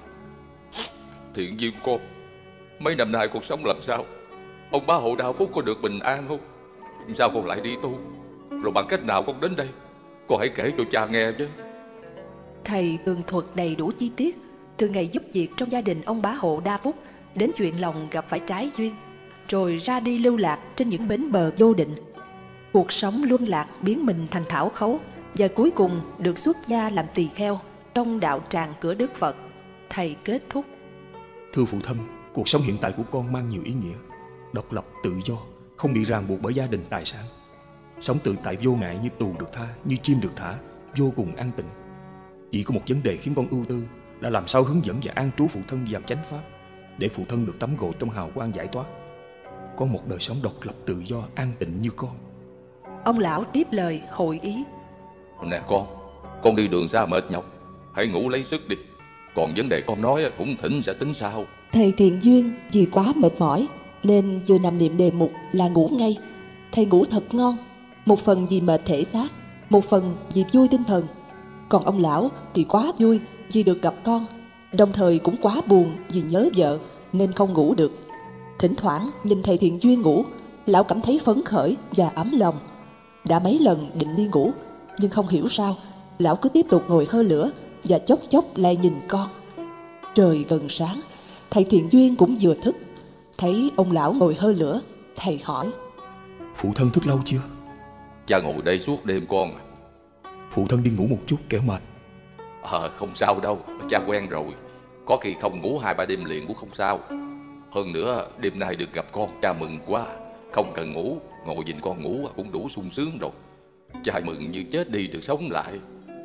Thiện Duyên con, mấy năm nay cuộc sống làm sao? Ông Bá Hộ Đa Phúc có được bình an không? Sao con lại đi tu? Rồi bằng cách nào con đến đây? Con hãy kể cho cha nghe chứ. Thầy tường thuật đầy đủ chi tiết, từ ngày giúp việc trong gia đình ông Bá Hộ Đa Phúc đến chuyện lòng gặp phải trái duyên, rồi ra đi lưu lạc trên những bến bờ vô định. Cuộc sống luân lạc biến mình thành thảo khấu, và cuối cùng được xuất gia làm tỳ kheo trong đạo tràng cửa Đức Phật. Thầy kết thúc. Thưa phụ thân, cuộc sống hiện tại của con mang nhiều ý nghĩa: độc lập, tự do, không bị ràng buộc bởi gia đình, tài sản. Sống tự tại vô ngại như tù được tha, như chim được thả, vô cùng an tịnh. Chỉ có một vấn đề khiến con ưu tư là làm sao hướng dẫn và an trú phụ thân vào chánh pháp, để phụ thân được tắm gội trong hào quang giải thoát, có một đời sống độc lập, tự do, an tịnh như con. Ông lão tiếp lời hội ý. Nè con đi đường xa mệt nhọc, hãy ngủ lấy sức đi. Còn vấn đề con nói cũng thỉnh sẽ tính sau. Thầy Thiện Duyên vì quá mệt mỏi nên vừa nằm niệm đề mục là ngủ ngay. Thầy ngủ thật ngon, một phần vì mệt thể xác, Một phần vì vui tinh thần, còn ông lão thì quá vui vì được gặp con, đồng thời cũng quá buồn vì nhớ vợ nên không ngủ được. Thỉnh thoảng nhìn thầy Thiện Duyên ngủ, lão cảm thấy phấn khởi và ấm lòng. Đã mấy lần định đi ngủ, nhưng không hiểu sao lão cứ tiếp tục ngồi hơ lửa và chốc chốc lại nhìn con. Trời gần sáng, thầy Thiện Duyên cũng vừa thức. Thấy ông lão ngồi hơ lửa, thầy hỏi: Phụ thân thức lâu chưa? Cha ngồi đây suốt đêm con à. Phụ thân đi ngủ một chút kẻo mệt. Không sao đâu, cha quen rồi. Có khi không ngủ 2-3 đêm liền cũng không sao. Hơn nữa đêm nay được gặp con, cha mừng quá. Không cần ngủ, ngồi nhìn con ngủ cũng đủ sung sướng rồi. Cha mừng như chết đi được sống lại.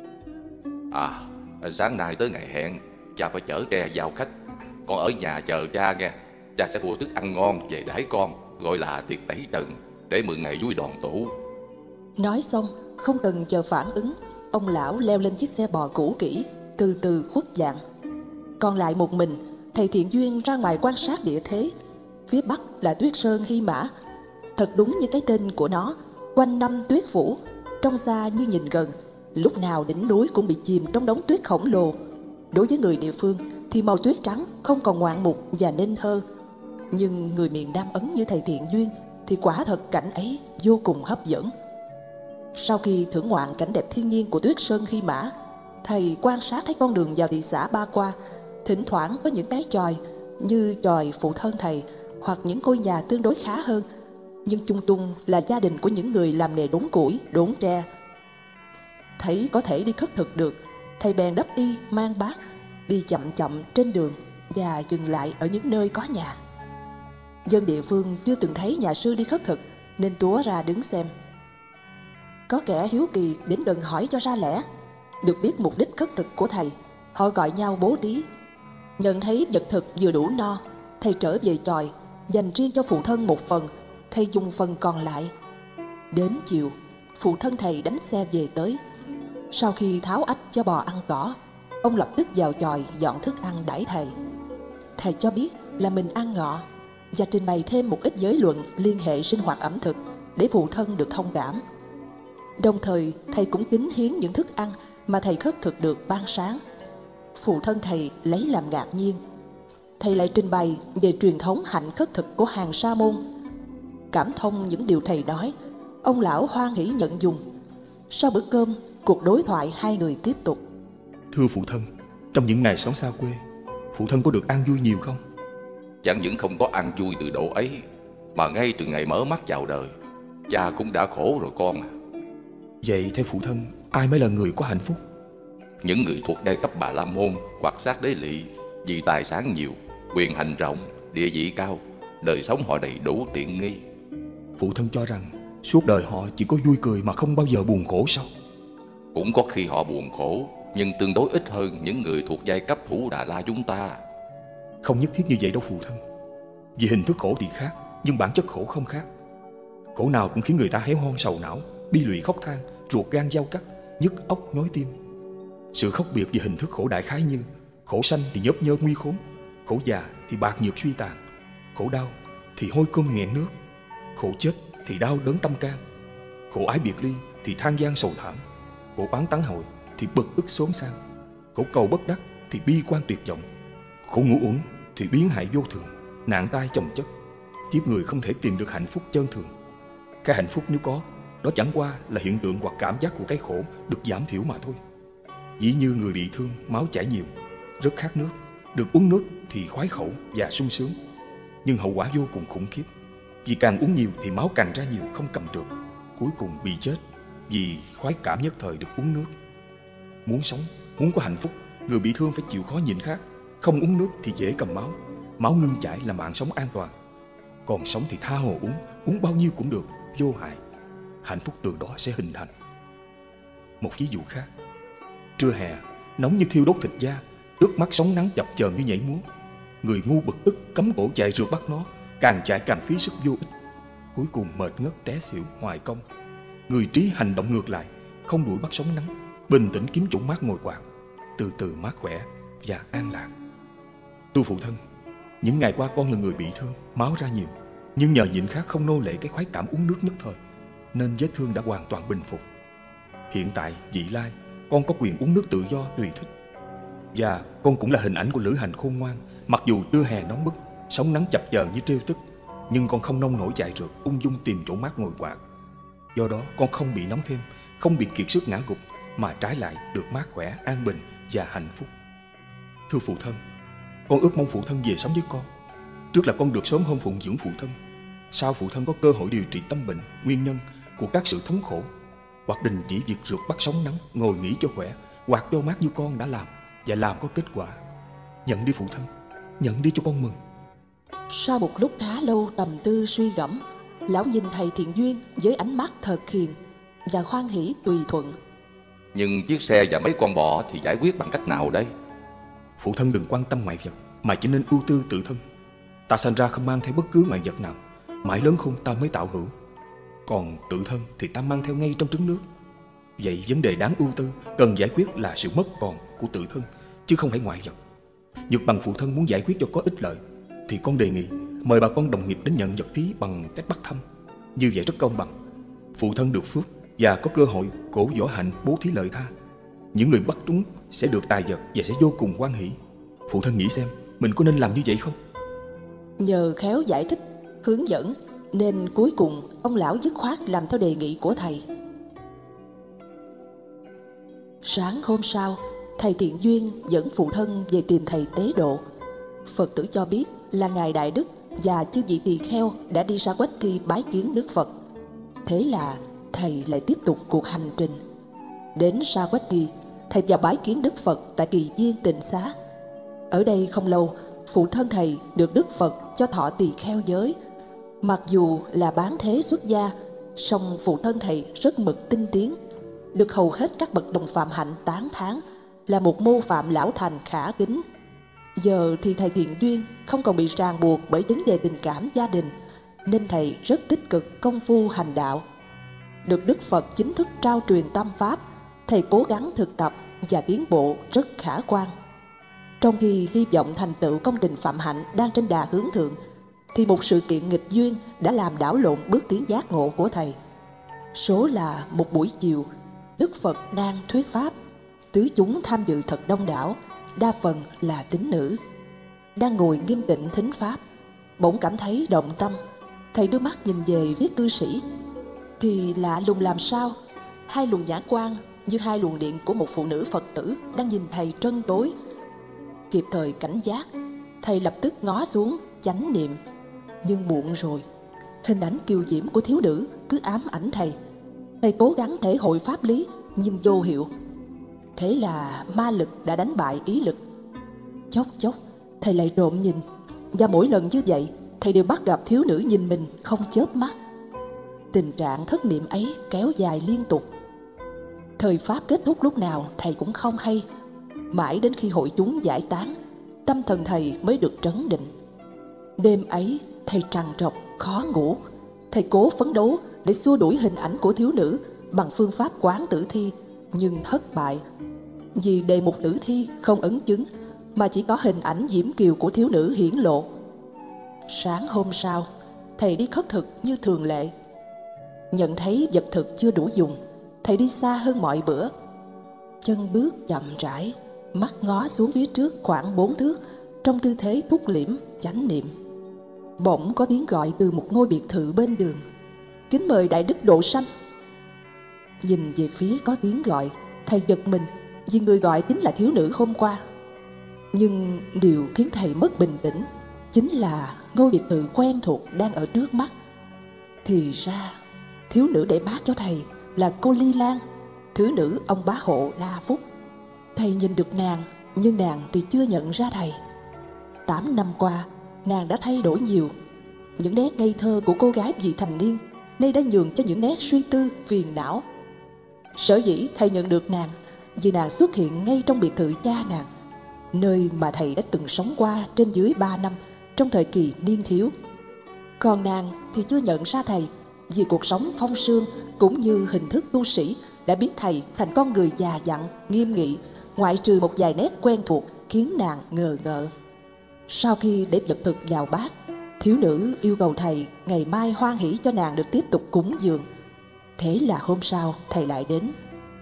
Sáng nay tới ngày hẹn, cha phải chở Tre giao khách. Con ở nhà chờ cha nghe. Cha sẽ mua thức ăn ngon về đãi con, gọi là tiệc tẩy trần, để mừng ngày vui đoàn tụ. Nói xong, không cần chờ phản ứng, ông lão leo lên chiếc xe bò cũ kỹ, từ từ khuất dạng. Còn lại một mình, thầy Thiện Duyên ra ngoài quan sát địa thế. Phía bắc là Tuyết Sơn Hy Mã. Thật đúng như cái tên của nó, quanh năm tuyết phủ, trông xa như nhìn gần, lúc nào đỉnh núi cũng bị chìm trong đống tuyết khổng lồ. Đối với người địa phương thì màu tuyết trắng không còn ngoạn mục và nên thơ, nhưng người miền Nam Ấn như thầy Thiện Duyên thì quả thật cảnh ấy vô cùng hấp dẫn. Sau khi thưởng ngoạn cảnh đẹp thiên nhiên của Tuyết Sơn Hy Mã, thầy quan sát thấy con đường vào thị xã Ba Qua thỉnh thoảng có những cái chòi như chòi phụ thân thầy, hoặc những ngôi nhà tương đối khá hơn, nhưng chung chung là gia đình của những người làm nghề đốn củi, đốn tre. Thấy có thể đi khất thực được, thầy bèn đắp y mang bát, đi chậm chậm trên đường và dừng lại ở những nơi có nhà. Dân địa phương chưa từng thấy nhà sư đi khất thực nên túa ra đứng xem. Có kẻ hiếu kỳ đến gần hỏi cho ra lẽ. Được biết mục đích khất thực của thầy, họ gọi nhau bố thí. Nhận thấy vật thực vừa đủ no, thầy trở về chòi, dành riêng cho phụ thân một phần, thầy dùng phần còn lại. Đến chiều, phụ thân thầy đánh xe về tới. Sau khi tháo ách cho bò ăn cỏ, ông lập tức vào chòi dọn thức ăn đãi thầy. Thầy cho biết là mình ăn ngọ và trình bày thêm một ít giới luận liên hệ sinh hoạt ẩm thực để phụ thân được thông cảm. Đồng thời thầy cũng kính hiến những thức ăn mà thầy khất thực được ban sáng. Phụ thân thầy lấy làm ngạc nhiên. Thầy lại trình bày về truyền thống hạnh khất thực của hàng Sa môn. Cảm thông những điều thầy nói, ông lão hoan hỉ nhận dùng. Sau bữa cơm, cuộc đối thoại hai người tiếp tục. Thưa phụ thân, trong những ngày sống xa quê, phụ thân có được an vui nhiều không? Chẳng những không có ăn vui từ độ ấy, mà ngay từ ngày mở mắt chào đời, cha cũng đã khổ rồi con à. Vậy theo phụ thân, ai mới là người có hạnh phúc? Những người thuộc giai cấp Bà La Môn hoặc Sát Đế Lỵ, vì tài sản nhiều, quyền hành rộng, địa vị cao, đời sống họ đầy đủ tiện nghi. Phụ thân cho rằng suốt đời họ chỉ có vui cười mà không bao giờ buồn khổ sao? Cũng có khi họ buồn khổ, nhưng tương đối ít hơn những người thuộc giai cấp Thủ Đà La chúng ta. Không nhất thiết như vậy đâu phụ thân. Vì hình thức khổ thì khác, nhưng bản chất khổ không khác. Khổ nào cũng khiến người ta héo hon sầu não, bi lụy khóc than, ruột gan dao cắt, nhức óc nhói tim. Sự khác biệt về hình thức khổ đại khái như khổ sanh thì nhớp nhơ nguy khốn, khổ già thì bạc nhược suy tàn, khổ đau thì hôi cơm nghẹn nước, khổ chết thì đau đớn tâm can, khổ ái biệt ly thì than gian sầu thảm, khổ oán tán hội thì bực ức xốn sang, khổ cầu bất đắc thì bi quan tuyệt vọng, khổ ngủ uẩn thì biến hại vô thường, nạn tai chồng chất. Kiếp người không thể tìm được hạnh phúc chân thường. Cái hạnh phúc nếu có, đó chẳng qua là hiện tượng hoặc cảm giác của cái khổ được giảm thiểu mà thôi. Dĩ như người bị thương, máu chảy nhiều, rất khát nước, được uống nước thì khoái khẩu và sung sướng. Nhưng hậu quả vô cùng khủng khiếp. Vì càng uống nhiều thì máu càng ra nhiều không cầm được, cuối cùng bị chết vì khoái cảm nhất thời được uống nước. Muốn sống, muốn có hạnh phúc, người bị thương phải chịu khó nhịn khát. Không uống nước thì dễ cầm máu, máu ngưng chảy là mạng sống an toàn. Còn sống thì tha hồ uống bao nhiêu cũng được, vô hại. Hạnh phúc từ đó sẽ hình thành. Một ví dụ khác, trưa hè nóng như thiêu đốt thịt da, trước mắt sóng nắng chập chờn như nhảy múa. Người ngu bực tức cắm cổ chạy rượt bắt nó, càng chạy càng phí sức vô ích. Cuối cùng mệt ngất té xỉu hoài công. Người trí hành động ngược lại, không đuổi bắt sóng nắng, bình tĩnh kiếm chỗ mát ngồi quạt, từ từ mát khỏe và an lạc. Thưa phụ thân, những ngày qua con là người bị thương, máu ra nhiều, nhưng nhờ nhịn khát không nô lệ cái khoái cảm uống nước nhất thời, nên vết thương đã hoàn toàn bình phục. Hiện tại, vị lai, con có quyền uống nước tự do tùy thích. Và con cũng là hình ảnh của lữ hành khôn ngoan. Mặc dù trưa hè nóng bức, sóng nắng chập chờn như trêu tức, nhưng con không nông nổi chạy rượt, ung dung tìm chỗ mát ngồi quạt. Do đó con không bị nóng thêm, không bị kiệt sức ngã gục, mà trái lại được mát khỏe, an bình và hạnh phúc. Thưa phụ thân, con ước mong phụ thân về sống với con. Trước là con được sớm hôm phụng dưỡng phụ thân, sau phụ thân có cơ hội điều trị tâm bệnh, nguyên nhân của các sự thống khổ, hoặc đình chỉ việc rượt bắt sóng nắng, ngồi nghỉ cho khỏe, quạt cho mát như con đã làm, và làm có kết quả. Nhận đi phụ thân, nhận đi cho con mừng. Sau một lúc khá lâu trầm tư suy gẫm, lão nhìn thầy Thiện Duyên với ánh mắt thật hiền và hoan hỷ tùy thuận. Nhưng chiếc xe và mấy con bò thì giải quyết bằng cách nào đây? Phụ thân đừng quan tâm ngoại vật, mà chỉ nên ưu tư tự thân. Ta sinh ra không mang theo bất cứ ngoại vật nào, mãi lớn khôn ta mới tạo hữu. Còn tự thân thì ta mang theo ngay trong trứng nước. Vậy vấn đề đáng ưu tư cần giải quyết là sự mất còn của tự thân, chứ không phải ngoại vật. Nhược bằng phụ thân muốn giải quyết cho có ích lợi, thì con đề nghị mời bà con đồng nghiệp đến nhận vật thí bằng cách bắt thăm. Như vậy rất công bằng. Phụ thân được phước và có cơ hội cổ võ hạnh bố thí lợi tha. Những người bắt trúng sẽ được tài vật và sẽ vô cùng hoan hỷ. Phụ thân nghĩ xem mình có nên làm như vậy không? Nhờ khéo giải thích, hướng dẫn, nên cuối cùng ông lão dứt khoát làm theo đề nghị của thầy. Sáng hôm sau, thầy Thiện Duyên dẫn phụ thân về tìm thầy Tế Độ. Phật tử cho biết là ngài Đại Đức và chư vị tỳ kheo đã đi ra Quách Thi bái kiến Đức Phật. Thế là thầy lại tiếp tục cuộc hành trình. Đến Sa Quách Thi, thầy vào bái kiến Đức Phật tại Kỳ Viên Tịnh Xá. Ở đây không lâu, phụ thân thầy được Đức Phật cho thọ tỳ kheo giới. Mặc dù là bán thế xuất gia, song phụ thân thầy rất mực tinh tiến, được hầu hết các bậc đồng phạm hạnh tán thán là một mô phạm lão thành khả kính. Giờ thì thầy Thiện Duyên không còn bị ràng buộc bởi vấn đề tình cảm gia đình, nên thầy rất tích cực công phu hành đạo. Được Đức Phật chính thức trao truyền tam pháp, thầy cố gắng thực tập và tiến bộ rất khả quan. Trong khi hy vọng thành tựu công trình phạm hạnh đang trên đà hướng thượng, thì một sự kiện nghịch duyên đã làm đảo lộn bước tiến giác ngộ của thầy. Số là một buổi chiều, Đức Phật đang thuyết pháp, tứ chúng tham dự thật đông đảo, đa phần là tín nữ. Đang ngồi nghiêm tịnh thính pháp, bỗng cảm thấy động tâm. Thầy đưa mắt nhìn về phía cư sĩ, thì lạ lùng làm sao, hai luồng nhãn quang như hai luồng điện của một phụ nữ Phật tử đang nhìn thầy trân tối. Kịp thời cảnh giác, thầy lập tức ngó xuống chánh niệm. Nhưng muộn rồi, hình ảnh kiều diễm của thiếu nữ cứ ám ảnh thầy. Thầy cố gắng thể hội pháp lý nhưng vô hiệu. Thế là ma lực đã đánh bại ý lực. Chốc chốc thầy lại trộm nhìn, và mỗi lần như vậy thầy đều bắt gặp thiếu nữ nhìn mình không chớp mắt. Tình trạng thất niệm ấy kéo dài liên tục. Thời pháp kết thúc lúc nào thầy cũng không hay. Mãi đến khi hội chúng giải tán, tâm thần thầy mới được trấn định. Đêm ấy thầy trằn trọc khó ngủ. Thầy cố phấn đấu để xua đuổi hình ảnh của thiếu nữ bằng phương pháp quán tử thi, nhưng thất bại. Vì đề mục tử thi không ấn chứng, mà chỉ có hình ảnh diễm kiều của thiếu nữ hiển lộ. Sáng hôm sau, thầy đi khất thực như thường lệ. Nhận thấy vật thực chưa đủ dùng, thầy đi xa hơn mọi bữa. Chân bước chậm rãi, mắt ngó xuống phía trước khoảng 4 thước, trong tư thế thúc liễm chánh niệm. Bỗng có tiếng gọi từ một ngôi biệt thự bên đường: "Kính mời Đại Đức độ sanh." Nhìn về phía có tiếng gọi, thầy giật mình vì người gọi chính là thiếu nữ hôm qua. Nhưng điều khiến thầy mất bình tĩnh chính là ngôi biệt thự quen thuộc đang ở trước mắt. Thì ra thiếu nữ để bát cho thầy là cô Ly Lan, thứ nữ ông bá hộ đa phúc. Thầy nhìn được nàng, nhưng nàng thì chưa nhận ra thầy. 8 năm qua, nàng đã thay đổi nhiều. Những nét ngây thơ của cô gái vị thành niên nay đã nhường cho những nét suy tư, phiền não. Sở dĩ thầy nhận được nàng vì nàng xuất hiện ngay trong biệt thự cha nàng, nơi mà thầy đã từng sống qua trên dưới 3 năm trong thời kỳ niên thiếu. Còn nàng thì chưa nhận ra thầy vì cuộc sống phong sương cũng như hình thức tu sĩ đã biến thầy thành con người già dặn, nghiêm nghị, ngoại trừ một vài nét quen thuộc khiến nàng ngờ ngợ. Sau khi để vật thực vào bát, thiếu nữ yêu cầu thầy ngày mai hoan hỷ cho nàng được tiếp tục cúng dường. Thế là hôm sau thầy lại đến.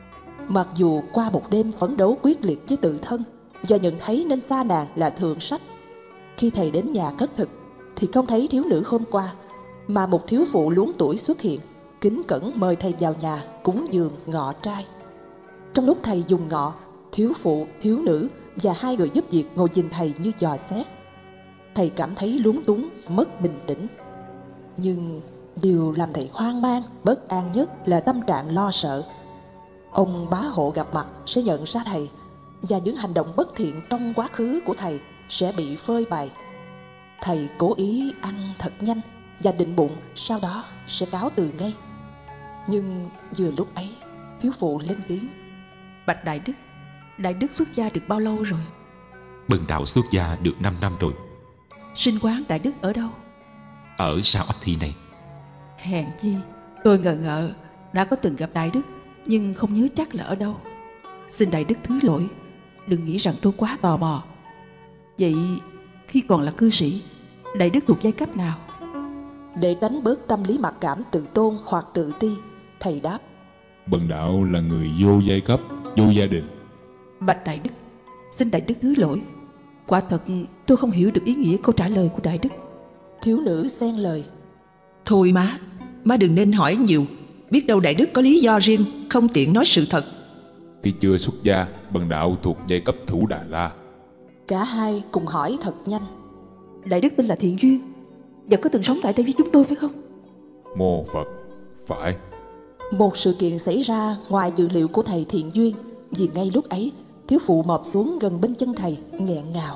Mặc dù qua một đêm phấn đấu quyết liệt với tự thân và nhận thấy nên xa nàng là thượng sách, khi thầy đến nhà cất thực thì không thấy thiếu nữ hôm qua, mà một thiếu phụ luống tuổi xuất hiện, kính cẩn mời thầy vào nhà cúng dường ngọ trai. Trong lúc thầy dùng ngọ, thiếu phụ, thiếu nữ và hai người giúp việc ngồi nhìn thầy như dò xét. Thầy cảm thấy lúng túng, mất bình tĩnh. Nhưng điều làm thầy hoang mang, bất an nhất là tâm trạng lo sợ. Ông bá hộ gặp mặt sẽ nhận ra thầy, và những hành động bất thiện trong quá khứ của thầy sẽ bị phơi bày. Thầy cố ý ăn thật nhanh và định bụng sau đó sẽ cáo từ ngay. Nhưng vừa lúc ấy, thiếu phụ lên tiếng: Bạch Đại Đức xuất gia được bao lâu rồi? Bần đạo xuất gia được 5 năm rồi. Sinh quán Đại Đức ở đâu? Ở sau ấp Thi này. Hèn chi, tôi ngờ ngợ đã có từng gặp Đại Đức, nhưng không nhớ chắc là ở đâu. Xin Đại Đức thứ lỗi, đừng nghĩ rằng tôi quá tò mò. Vậy khi còn là cư sĩ, Đại Đức thuộc giai cấp nào? Để tránh bớt tâm lý mặc cảm tự tôn hoặc tự ti, thầy đáp: Bần đạo là người vô giai cấp, vô gia đình. Bạch Đại Đức, xin Đại Đức thứ lỗi. Quả thật tôi không hiểu được ý nghĩa câu trả lời của Đại Đức. Thiếu nữ xen lời: Thôi má đừng nên hỏi nhiều. Biết đâu Đại Đức có lý do riêng, không tiện nói sự thật. Khi chưa xuất gia, bần đạo thuộc giai cấp Thủ Đà La. Cả hai cùng hỏi thật nhanh: Đại Đức tên là Thiện Duyên và có từng sống tại đây với chúng tôi phải không? Mô Phật. Phải. Một sự kiện xảy ra ngoài dự liệu của thầy Thiện Duyên, vì ngay lúc ấy thiếu phụ mọp xuống gần bên chân thầy, nghẹn ngào: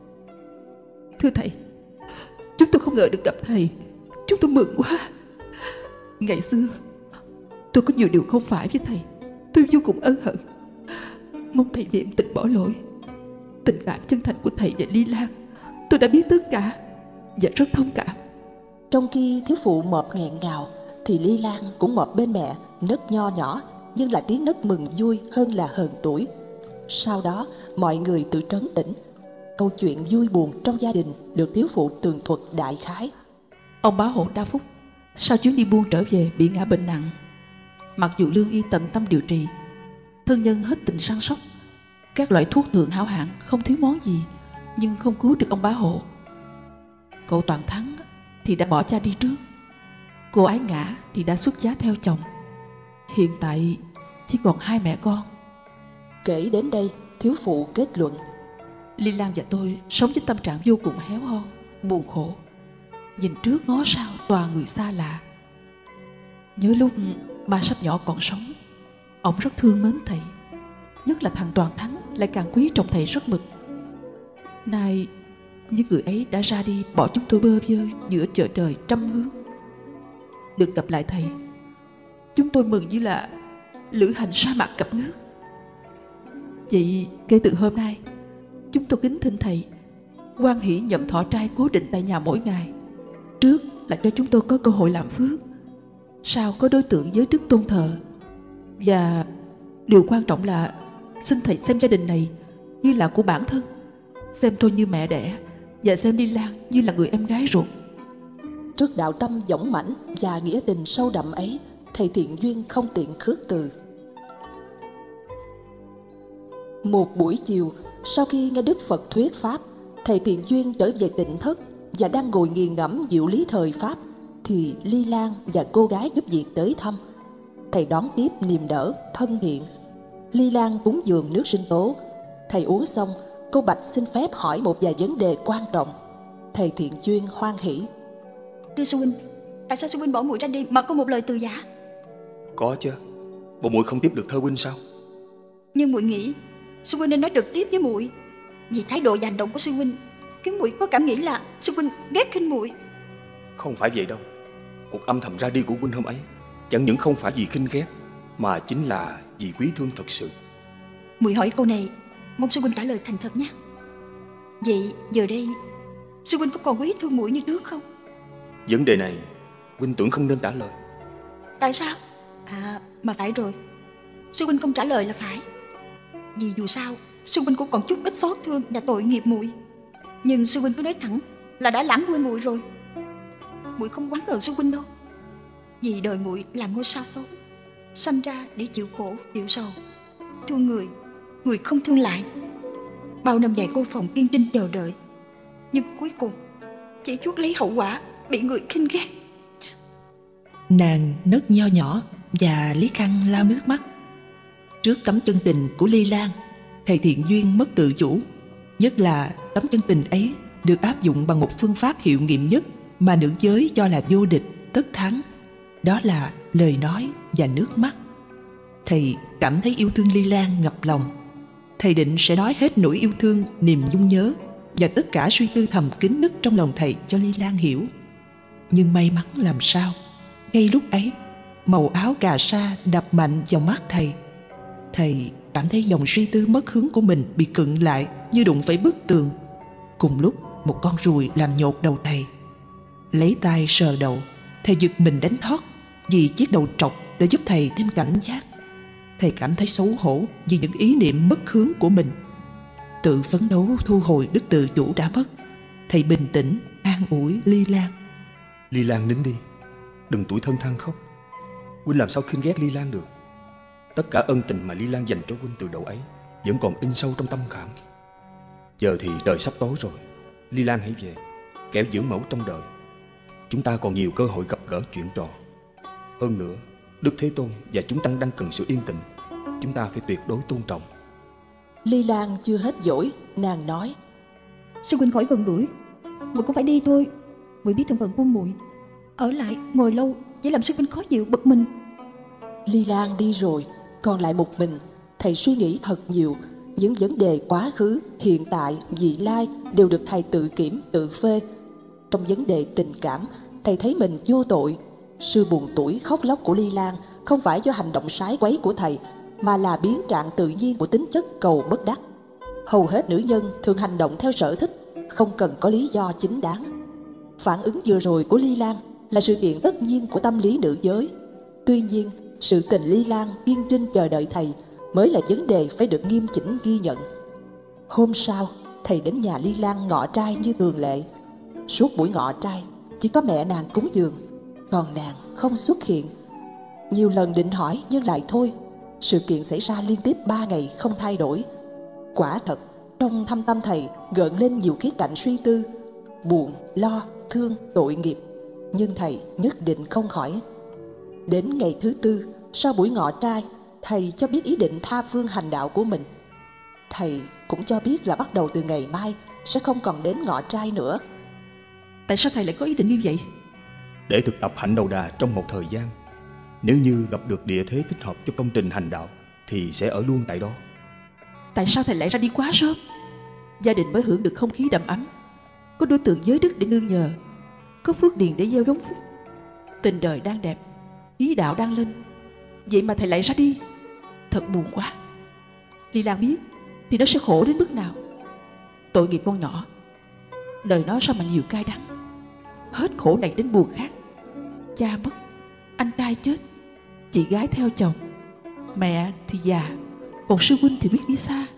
Thưa thầy, chúng tôi không ngờ được gặp thầy. Chúng tôi mừng quá. Ngày xưa tôi có nhiều điều không phải với thầy. Tôi vô cùng ân hận, mong thầy niệm tình bỏ lỗi. Tình cảm chân thành của thầy và Ly Lan tôi đã biết tất cả và rất thông cảm. Trong khi thiếu phụ mọp nghẹn ngào thì Ly Lan cũng mọp bên mẹ, nấc nho nhỏ nhưng là tiếng nấc mừng vui hơn là hờn tuổi. Sau đó mọi người tự trấn tĩnh. Câu chuyện vui buồn trong gia đình được thiếu phụ tường thuật đại khái. Ông bá hộ đa phúc sau chuyến đi buôn trở về bị ngã bệnh nặng. Mặc dù lương y tận tâm điều trị, thân nhân hết tình săn sóc, các loại thuốc thượng hảo hạng không thiếu món gì, nhưng không cứu được ông bá hộ. Cậu Toàn Thắng thì đã bỏ cha đi trước. Cô Ái Ngã thì đã xuất giá theo chồng. Hiện tại chỉ còn hai mẹ con. Kể đến đây, thiếu phụ kết luận: Ly Lan và tôi sống với tâm trạng vô cùng héo hon, buồn khổ. Nhìn trước ngó sau toàn người xa lạ. Nhớ lúc ba sắp nhỏ còn sống, ông rất thương mến thầy, nhất là thằng Toàn Thắng lại càng quý trọng thầy rất mực. Nay những người ấy đã ra đi, bỏ chúng tôi bơ vơ giữa chợ đời trăm hướng. Được gặp lại thầy, chúng tôi mừng như là lữ hành sa mạc gặp nước. Vậy kể từ hôm nay, chúng tôi kính thỉnh thầy hoan hỷ nhận thọ trai cố định tại nhà mỗi ngày. Trước là cho chúng tôi có cơ hội làm phước, sau có đối tượng giới đức tôn thờ, và điều quan trọng là xin thầy xem gia đình này như là của bản thân, xem tôi như mẹ đẻ và xem Ly Lan như là người em gái ruột. Trước đạo tâm dũng mãnh và nghĩa tình sâu đậm ấy, thầy Thiện Duyên không tiện khước từ. Một buổi chiều, sau khi nghe Đức Phật thuyết pháp, thầy Thiện Duyên trở về tịnh thất và đang ngồi nghiền ngẫm diệu lý thời pháp, thì Ly Lan và cô gái giúp việc tới thăm. Thầy đón tiếp niềm đỡ, thân thiện. Ly Lan cúng dường nước sinh tố. Thầy uống xong, cô Bạch xin phép hỏi một vài vấn đề quan trọng. Thầy Thiện Duyên hoan hỉ: Thưa sư huynh, tại sao sư huynh bỏ muội ra đi mà không một lời từ giả? Có chứ, bộ muội không tiếp được thơ huynh sao? Nhưng muội nghĩ sư huynh nên nói trực tiếp với muội, vì thái độ và hành động của sư huynh khiến muội có cảm nghĩ là sư huynh ghét khinh muội. Không phải vậy đâu. Cuộc âm thầm ra đi của huynh hôm ấy chẳng những không phải vì khinh ghét, mà chính là vì quý thương thật sự. Muội hỏi câu này, mong sư huynh trả lời thành thật nhé. Vậy giờ đây sư huynh có còn quý thương muội như trước không? Vấn đề này huynh tưởng không nên trả lời. Tại sao? Mà phải rồi, sư huynh không trả lời là phải. Vì dù sao sư huynh cũng còn chút ít xót thương và tội nghiệp muội. Nhưng sư huynh cứ nói thẳng là đã lãng quên muội rồi. Muội không oán hờn sư huynh đâu, vì đời muội là ngôi sao sống, sanh ra để chịu khổ chịu sầu. thương người, người không thương lại. Bao năm dài cô phòng kiên trinh chờ đợi, nhưng cuối cùng chỉ chuốc lấy hậu quả bị người khinh ghét. Nàng nấc nho nhỏ và lấy khăn lau nước mắt. Trước tấm chân tình của Ly Lan, thầy Thiện Duyên mất tự chủ. Nhất là tấm chân tình ấy được áp dụng bằng một phương pháp hiệu nghiệm nhất mà nữ giới cho là vô địch, tất thắng. Đó là lời nói và nước mắt. Thầy cảm thấy yêu thương Ly Lan ngập lòng. Thầy định sẽ nói hết nỗi yêu thương, niềm nhung nhớ và tất cả suy tư thầm kín nứt trong lòng thầy cho Ly Lan hiểu. Nhưng may mắn làm sao, ngay lúc ấy, màu áo cà sa đập mạnh vào mắt thầy. Thầy cảm thấy dòng suy tư mất hướng của mình bị cựng lại như đụng phải bức tường. Cùng lúc, một con ruồi làm nhột đầu thầy. Lấy tay sờ đầu, thầy giật mình đánh thót vì chiếc đầu trọc đã giúp thầy thêm cảnh giác. Thầy cảm thấy xấu hổ vì những ý niệm mất hướng của mình. Tự phấn đấu thu hồi đức tự chủ đã mất. Thầy bình tĩnh an ủi Ly Lan. Ly Lan nín đi, đừng tủi thân than khóc. Huynh làm sao khinh ghét Ly Lan được. Tất cả ân tình mà Ly Lan dành cho huynh từ đầu ấy vẫn còn in sâu trong tâm khảm. Giờ thì trời sắp tối rồi, Ly Lan hãy về, kẻo dưỡng mẫu trong đời. Chúng ta còn nhiều cơ hội gặp gỡ chuyện trò. Hơn nữa, Đức Thế Tôn và chúng tăng đang cần sự yên tĩnh. Chúng ta phải tuyệt đối tôn trọng. Ly Lan chưa hết dỗi, nàng nói: Sư huynh khỏi gần đuổi, muội cũng phải đi thôi. Muội biết thân phận của muội, ở lại ngồi lâu chỉ làm sư huynh khó chịu bực mình. Ly Lan đi rồi, còn lại một mình. Thầy suy nghĩ thật nhiều. Những vấn đề quá khứ, hiện tại, vị lai đều được thầy tự kiểm, tự phê. Trong vấn đề tình cảm, thầy thấy mình vô tội. Sự buồn tủi khóc lóc của Ly Lan không phải do hành động sái quấy của thầy, mà là biến trạng tự nhiên của tính chất cầu bất đắc. Hầu hết nữ nhân thường hành động theo sở thích, không cần có lý do chính đáng. Phản ứng vừa rồi của Ly Lan là sự kiện tất nhiên của tâm lý nữ giới. Tuy nhiên, sự tình Ly Lan kiên trinh chờ đợi thầy mới là vấn đề phải được nghiêm chỉnh ghi nhận. Hôm sau, thầy đến nhà Ly Lan ngọ trai như thường lệ. Suốt buổi ngọ trai, chỉ có mẹ nàng cúng dường, còn nàng không xuất hiện. Nhiều lần định hỏi nhưng lại thôi. Sự kiện xảy ra liên tiếp 3 ngày không thay đổi. Quả thật, trong thâm tâm thầy gợn lên nhiều khía cạnh suy tư, buồn, lo, thương, tội nghiệp. Nhưng thầy nhất định không hỏi. Đến ngày thứ 4, sau buổi ngọ trai, thầy cho biết ý định tha phương hành đạo của mình. Thầy cũng cho biết là bắt đầu từ ngày mai sẽ không còn đến ngọ trai nữa. Tại sao thầy lại có ý định như vậy? Để thực tập hạnh đầu đà trong một thời gian. Nếu như gặp được địa thế thích hợp cho công trình hành đạo thì sẽ ở luôn tại đó. Tại sao thầy lại ra đi quá sớm? Gia đình mới hưởng được không khí đầm ấm, có đối tượng giới đức để nương nhờ, có phước điền để gieo giống phúc. Tình đời đang đẹp, ý đạo đang lên, vậy mà thầy lại ra đi. Thật buồn quá. Ly Lan biết thì nó sẽ khổ đến mức nào. Tội nghiệp con nhỏ, đời nó sao mà nhiều cay đắng. Hết khổ này đến buồn khác. Cha mất, anh trai chết, chị gái theo chồng, mẹ thì già, còn sư huynh thì biết đi xa.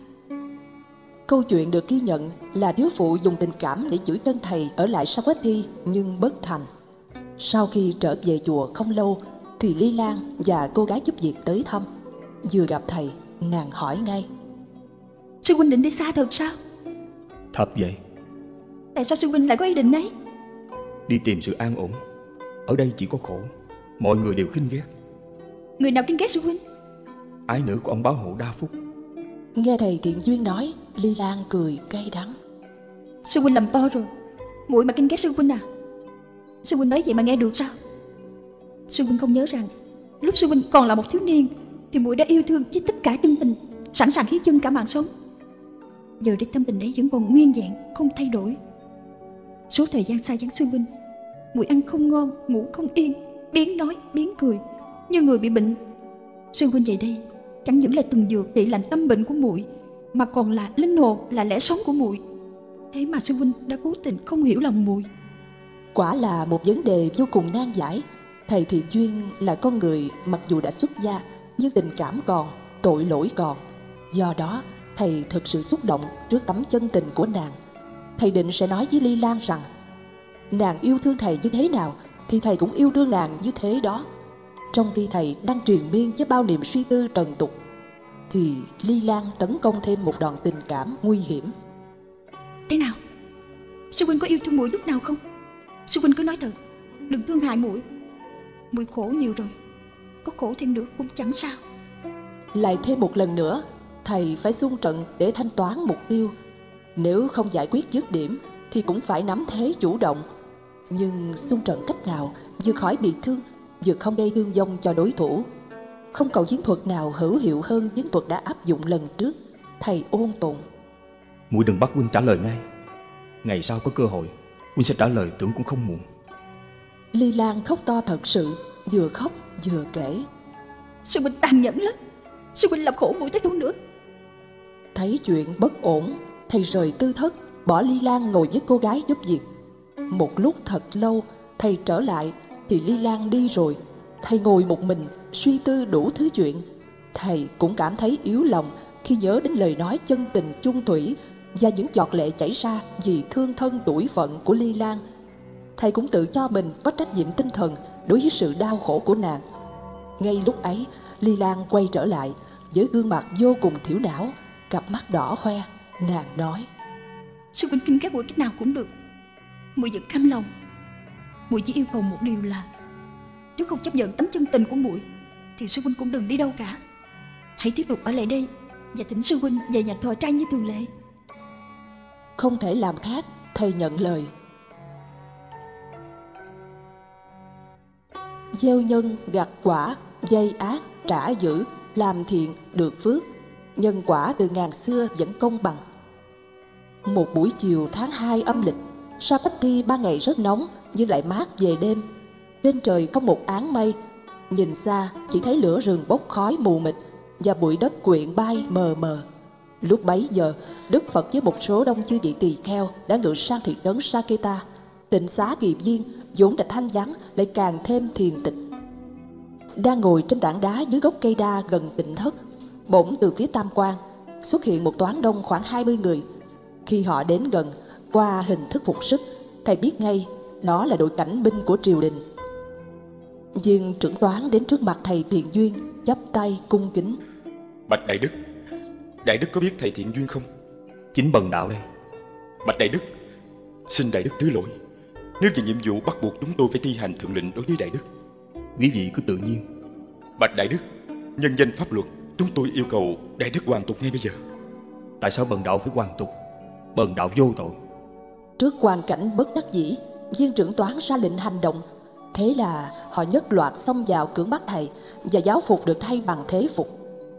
Câu chuyện được ghi nhận là thiếu phụ dùng tình cảm để chửi chân thầy ở lại Savatthi nhưng bất thành. Sau khi trở về chùa không lâu thì Ly Lan và cô gái giúp việc tới thăm. Vừa gặp thầy, nàng hỏi ngay: Sư huynh định đi xa thật sao? Thật vậy. Tại sao sư huynh lại có ý định ấy? Đi tìm sự an ổn. Ở đây chỉ có khổ, mọi người đều khinh ghét. Người nào khinh ghét sư huynh? Ái nữ của ông Bá Hộ Đa Phúc. Nghe thầy Thiện Duyên nói, Ly Lan cười cay đắng. Sư huynh làm to rồi, muội mà khinh ghét sư huynh à? Sư huynh nói vậy mà nghe được sao? Sư huynh không nhớ rằng lúc sư huynh còn là một thiếu niên thì muội đã yêu thương với tất cả chân tình, sẵn sàng hiến dâng cả mạng sống. Giờ đây tâm tình ấy vẫn còn nguyên vẹn, không thay đổi. Suốt thời gian xa vắng sư huynh, muội ăn không ngon, ngủ không yên, biến nói biến cười như người bị bệnh. Sư huynh về đây chẳng những là từng dược trị lành tâm bệnh của muội, mà còn là linh hồn, là lẽ sống của muội. Thế mà sư huynh đã cố tình không hiểu lòng muội. Quả là một vấn đề vô cùng nan giải. Thầy Thiện Duyên là con người mặc dù đã xuất gia, nhưng tình cảm còn, tội lỗi còn. Do đó, thầy thực sự xúc động trước tấm chân tình của nàng. Thầy định sẽ nói với Ly Lan rằng nàng yêu thương thầy như thế nào thì thầy cũng yêu thương nàng như thế đó. Trong khi thầy đang triền miên với bao niềm suy tư trần tục, thì Ly Lan tấn công thêm một đòn tình cảm nguy hiểm. Thế nào? Sư huynh có yêu thương muội lúc nào không? Sư huynh cứ nói thật, đừng thương hại muội. Muội khổ nhiều rồi, có khổ thêm nữa cũng chẳng sao. Lại thêm một lần nữa, thầy phải xung trận để thanh toán mục tiêu. Nếu không giải quyết dứt điểm thì cũng phải nắm thế chủ động. Nhưng xung trận cách nào vừa khỏi bị thương, vừa không gây thương vong cho đối thủ. Không còn chiến thuật nào hữu hiệu hơn chiến thuật đã áp dụng lần trước. Thầy ôn tồn. Muội đừng bắt huynh trả lời ngay. Ngày sau có cơ hội, huynh sẽ trả lời tưởng cũng không muộn. Ly Lan khóc to thật sự, vừa khóc vừa kể. Sư huynh tàn nhẫn lắm, sư huynh làm khổ muội tới đâu nữa. Thấy chuyện bất ổn, thầy rời tư thất, bỏ Ly Lan ngồi với cô gái giúp việc. Một lúc thật lâu, thầy trở lại thì Ly Lan đi rồi. Thầy ngồi một mình, suy tư đủ thứ chuyện. Thầy cũng cảm thấy yếu lòng khi nhớ đến lời nói chân tình chung thủy và những giọt lệ chảy ra vì thương thân tuổi phận của Ly Lan. Thầy cũng tự cho mình có trách nhiệm tinh thần đối với sự đau khổ của nàng. Ngay lúc ấy, Ly Lan quay trở lại với gương mặt vô cùng thiểu não, cặp mắt đỏ hoe. Nàng nói: Sư huynh khinh ghét muội cách nào cũng được, muội vẫn cam lòng. Muội chỉ yêu cầu một điều là nếu không chấp nhận tấm chân tình của muội thì sư huynh cũng đừng đi đâu cả. Hãy tiếp tục ở lại đây và thỉnh sư huynh về nhà thọ trai như thường lệ. Không thể làm khác, thầy nhận lời. Gieo nhân gặt quả, gây ác trả dữ, làm thiện được phước. Nhân quả từ ngàn xưa vẫn công bằng. Một buổi chiều tháng 2 âm lịch, Sa Bách Thi ban ngày rất nóng nhưng lại mát về đêm. Trên trời không một áng mây, nhìn xa chỉ thấy lửa rừng bốc khói mù mịt và bụi đất quyện bay mờ mờ. Lúc bấy giờ, Đức Phật với một số đông chư vị tỳ kheo đã ngự sang thị trấn Saketa. Tịnh xá Kỳ Viên vốn đã thanh vắng lại càng thêm thiền tịch. Đang ngồi trên tảng đá dưới gốc cây đa gần tịnh thất, bỗng từ phía tam quan xuất hiện một toán đông khoảng 20 người. Khi họ đến gần, qua hình thức phục sức, thầy biết ngay đó là đội cảnh binh của triều đình. Viên trưởng toán đến trước mặt thầy Thiện Duyên, chắp tay cung kính. Bạch Đại Đức có biết thầy Thiện Duyên không? Chính bần đạo đây. Bạch Đại Đức, xin Đại Đức thứ lỗi nếu vì nhiệm vụ bắt buộc chúng tôi phải thi hành thượng lệnh đối với Đại Đức. Quý vị cứ tự nhiên. Bạch Đại Đức, nhân danh pháp luật, chúng tôi yêu cầu Đại Đức hoàn tục ngay bây giờ. Tại sao bần đạo phải hoàn tục? Bần đạo vô tội. Trước hoàn cảnh bất đắc dĩ, viên trưởng toán ra lệnh hành động. Thế là họ nhất loạt xông vào cưỡng bắt thầy và giáo phục được thay bằng thế phục.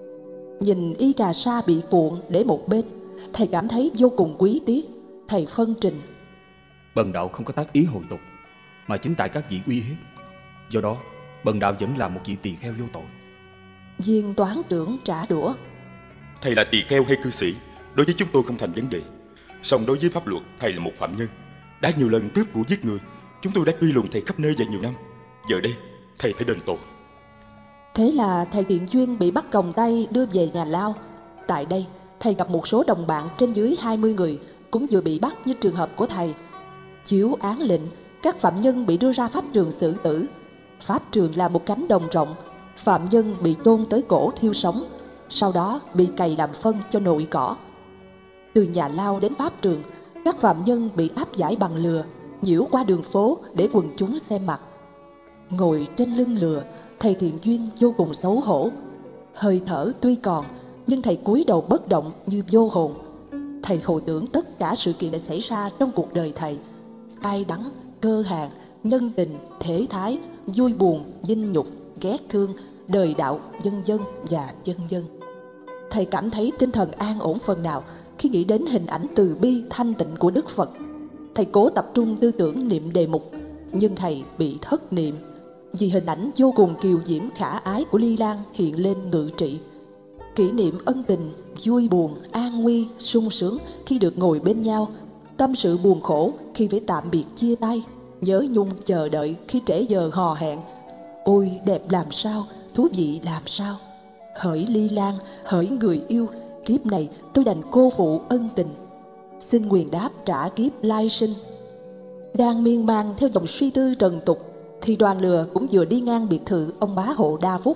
Nhìn y cà sa bị cuộn để một bên, thầy cảm thấy vô cùng quý tiếc. Thầy phân trình: Bần đạo không có tác ý hồi tục, mà chính tại các vị uy hiếp. Do đó, bần đạo vẫn là một vị tỳ kheo vô tội. Viên toán trưởng trả đũa: Thầy là tỳ kheo hay cư sĩ, đối với chúng tôi không thành vấn đề. Song đối với pháp luật, thầy là một phạm nhân, đã nhiều lần cướp của giết người. Chúng tôi đã truy lùng thầy khắp nơi và nhiều năm. Giờ đây, thầy phải đền tội. Thế là thầy Thiện Duyên bị bắt còng tay đưa về nhà lao. Tại đây, thầy gặp một số đồng bạn trên dưới 20 người cũng vừa bị bắt như trường hợp của thầy. Chiếu án lệnh, các phạm nhân bị đưa ra pháp trường xử tử. Pháp trường là một cánh đồng rộng, phạm nhân bị chôn tới cổ thiêu sống, sau đó bị cày làm phân cho nội cỏ. Từ nhà lao đến pháp trường, các phạm nhân bị áp giải bằng lừa, nhiễu qua đường phố để quần chúng xem mặt. Ngồi trên lưng lừa, thầy Thiện Duyên vô cùng xấu hổ. Hơi thở tuy còn, nhưng thầy cúi đầu bất động như vô hồn. Thầy hồi tưởng tất cả sự kiện đã xảy ra trong cuộc đời thầy: cay đắng, cơ hàng, nhân tình, thể thái, vui buồn, vinh nhục, ghét thương, đời đạo, vân vân và vân vân. Thầy cảm thấy tinh thần an ổn phần nào khi nghĩ đến hình ảnh từ bi thanh tịnh của Đức Phật. Thầy cố tập trung tư tưởng niệm đề mục, nhưng thầy bị thất niệm vì hình ảnh vô cùng kiều diễm khả ái của Ly Lan hiện lên ngự trị. Kỷ niệm ân tình, vui buồn, an nguy, sung sướng khi được ngồi bên nhau, tâm sự buồn khổ khi phải tạm biệt chia tay, nhớ nhung chờ đợi khi trễ giờ hò hẹn. Ôi đẹp làm sao, thú vị làm sao. Hỡi Ly Lan, hỡi người yêu, kiếp này tôi đành cô phụ ân tình, xin nguyền đáp trả kiếp lai sinh. Đang miên man theo dòng suy tư trần tục thì đoàn lừa cũng vừa đi ngang biệt thự ông bá hộ đa phúc.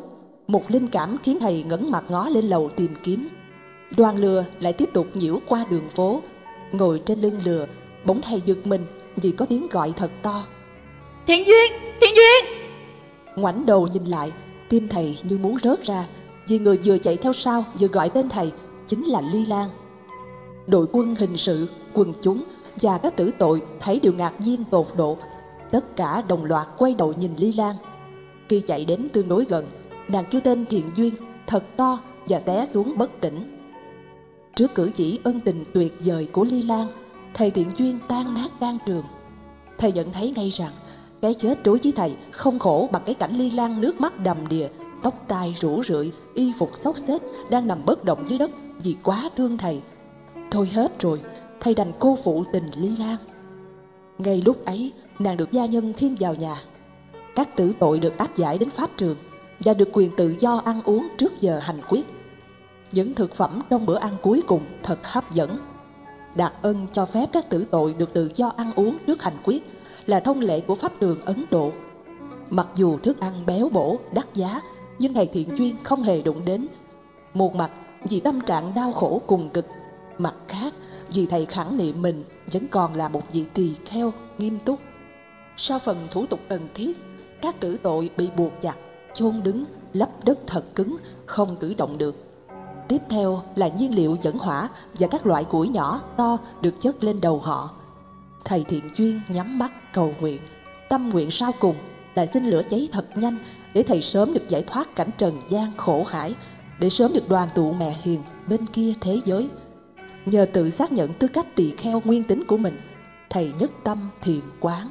Một linh cảm khiến thầy ngẩng mặt ngó lên lầu tìm kiếm. Đoàn lừa lại tiếp tục nhiễu qua đường phố. Ngồi trên lưng lừa, bỗng thầy giật mình vì có tiếng gọi thật to. Thiện Duyên, Thiện Duyên! Ngoảnh đầu nhìn lại, tim thầy như muốn rớt ra, vì người vừa chạy theo sau vừa gọi tên thầy chính là Ly Lan. Đội quân hình sự, quần chúng và các tử tội thấy đều ngạc nhiên tột độ. Tất cả đồng loạt quay đầu nhìn Ly Lan. Khi chạy đến tương đối gần, nàng kêu tên Thiện Duyên thật to và té xuống bất tỉnh. Trước cử chỉ ân tình tuyệt vời của Ly Lan, thầy Thiện Duyên tan nát can trường. Thầy nhận thấy ngay rằng cái chết đối với thầy không khổ bằng cái cảnh Ly Lan nước mắt đầm đìa, tóc tai rủ rượi, y phục xốc xếch đang nằm bất động dưới đất vì quá thương thầy. Thôi hết rồi, thầy đành cô phụ tình Ly Lan. Ngay lúc ấy, nàng được gia nhân khiêng vào nhà. Các tử tội được áp giải đến pháp trường và được quyền tự do ăn uống trước giờ hành quyết. Những thực phẩm trong bữa ăn cuối cùng thật hấp dẫn. Đạt ân cho phép các tử tội được tự do ăn uống trước hành quyết là thông lệ của pháp trường Ấn Độ. Mặc dù thức ăn béo bổ, đắt giá, nhưng thầy Thiện Duyên không hề đụng đến. Một mặt vì tâm trạng đau khổ cùng cực, mặt khác vì thầy khẳng niệm mình vẫn còn là một vị tỳ kheo nghiêm túc. Sau phần thủ tục cần thiết, các tử tội bị buộc chặt, chôn đứng, lấp đất thật cứng, không cử động được. Tiếp theo là nhiên liệu dẫn hỏa và các loại củi nhỏ to được chất lên đầu họ. Thầy Thiện Duyên nhắm mắt cầu nguyện, tâm nguyện sau cùng là xin lửa cháy thật nhanh để thầy sớm được giải thoát cảnh trần gian khổ hải, để sớm được đoàn tụ mẹ hiền bên kia thế giới. Nhờ tự xác nhận tư cách tỳ kheo nguyên tính của mình, thầy nhất tâm thiền quán.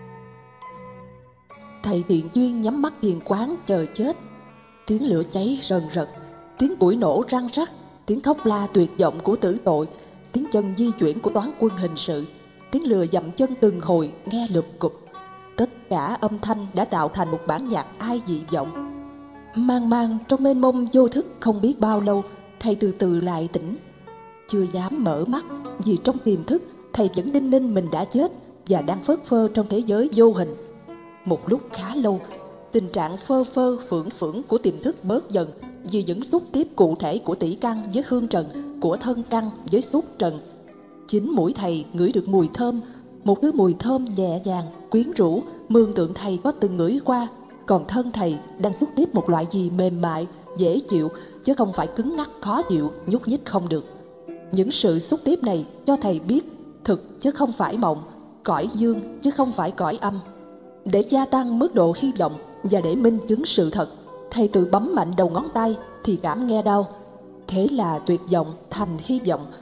Thầy Thiện Duyên nhắm mắt thiền quán chờ chết. Tiếng lửa cháy rần rật, tiếng củi nổ răng rắc, tiếng khóc la tuyệt vọng của tử tội, tiếng chân di chuyển của toán quân hình sự, tiếng lừa dậm chân từng hồi nghe lụp cụp. Tất cả âm thanh đã tạo thành một bản nhạc ai dị vọng. Mang mang trong mênh mông vô thức không biết bao lâu, thầy từ từ lại tỉnh. Chưa dám mở mắt vì trong tiềm thức thầy vẫn đinh ninh mình đã chết và đang phớt phơ trong thế giới vô hình. Một lúc khá lâu, tình trạng phơ phơ phưởng phưởng của tiềm thức bớt dần vì những xúc tiếp cụ thể của tỷ căn với hương trần, của thân căn với xúc trần. Chính mũi thầy ngửi được mùi thơm, một thứ mùi thơm nhẹ nhàng, quyến rũ, mường tượng thầy có từng ngửi qua. Còn thân thầy đang xúc tiếp một loại gì mềm mại, dễ chịu, chứ không phải cứng ngắc khó chịu, nhúc nhích không được. Những sự xúc tiếp này cho thầy biết thực chứ không phải mộng, cõi dương chứ không phải cõi âm. Để gia tăng mức độ hy vọng và để minh chứng sự thật, thầy tự bấm mạnh đầu ngón tay thì cảm nghe đau. Thế là tuyệt vọng thành hy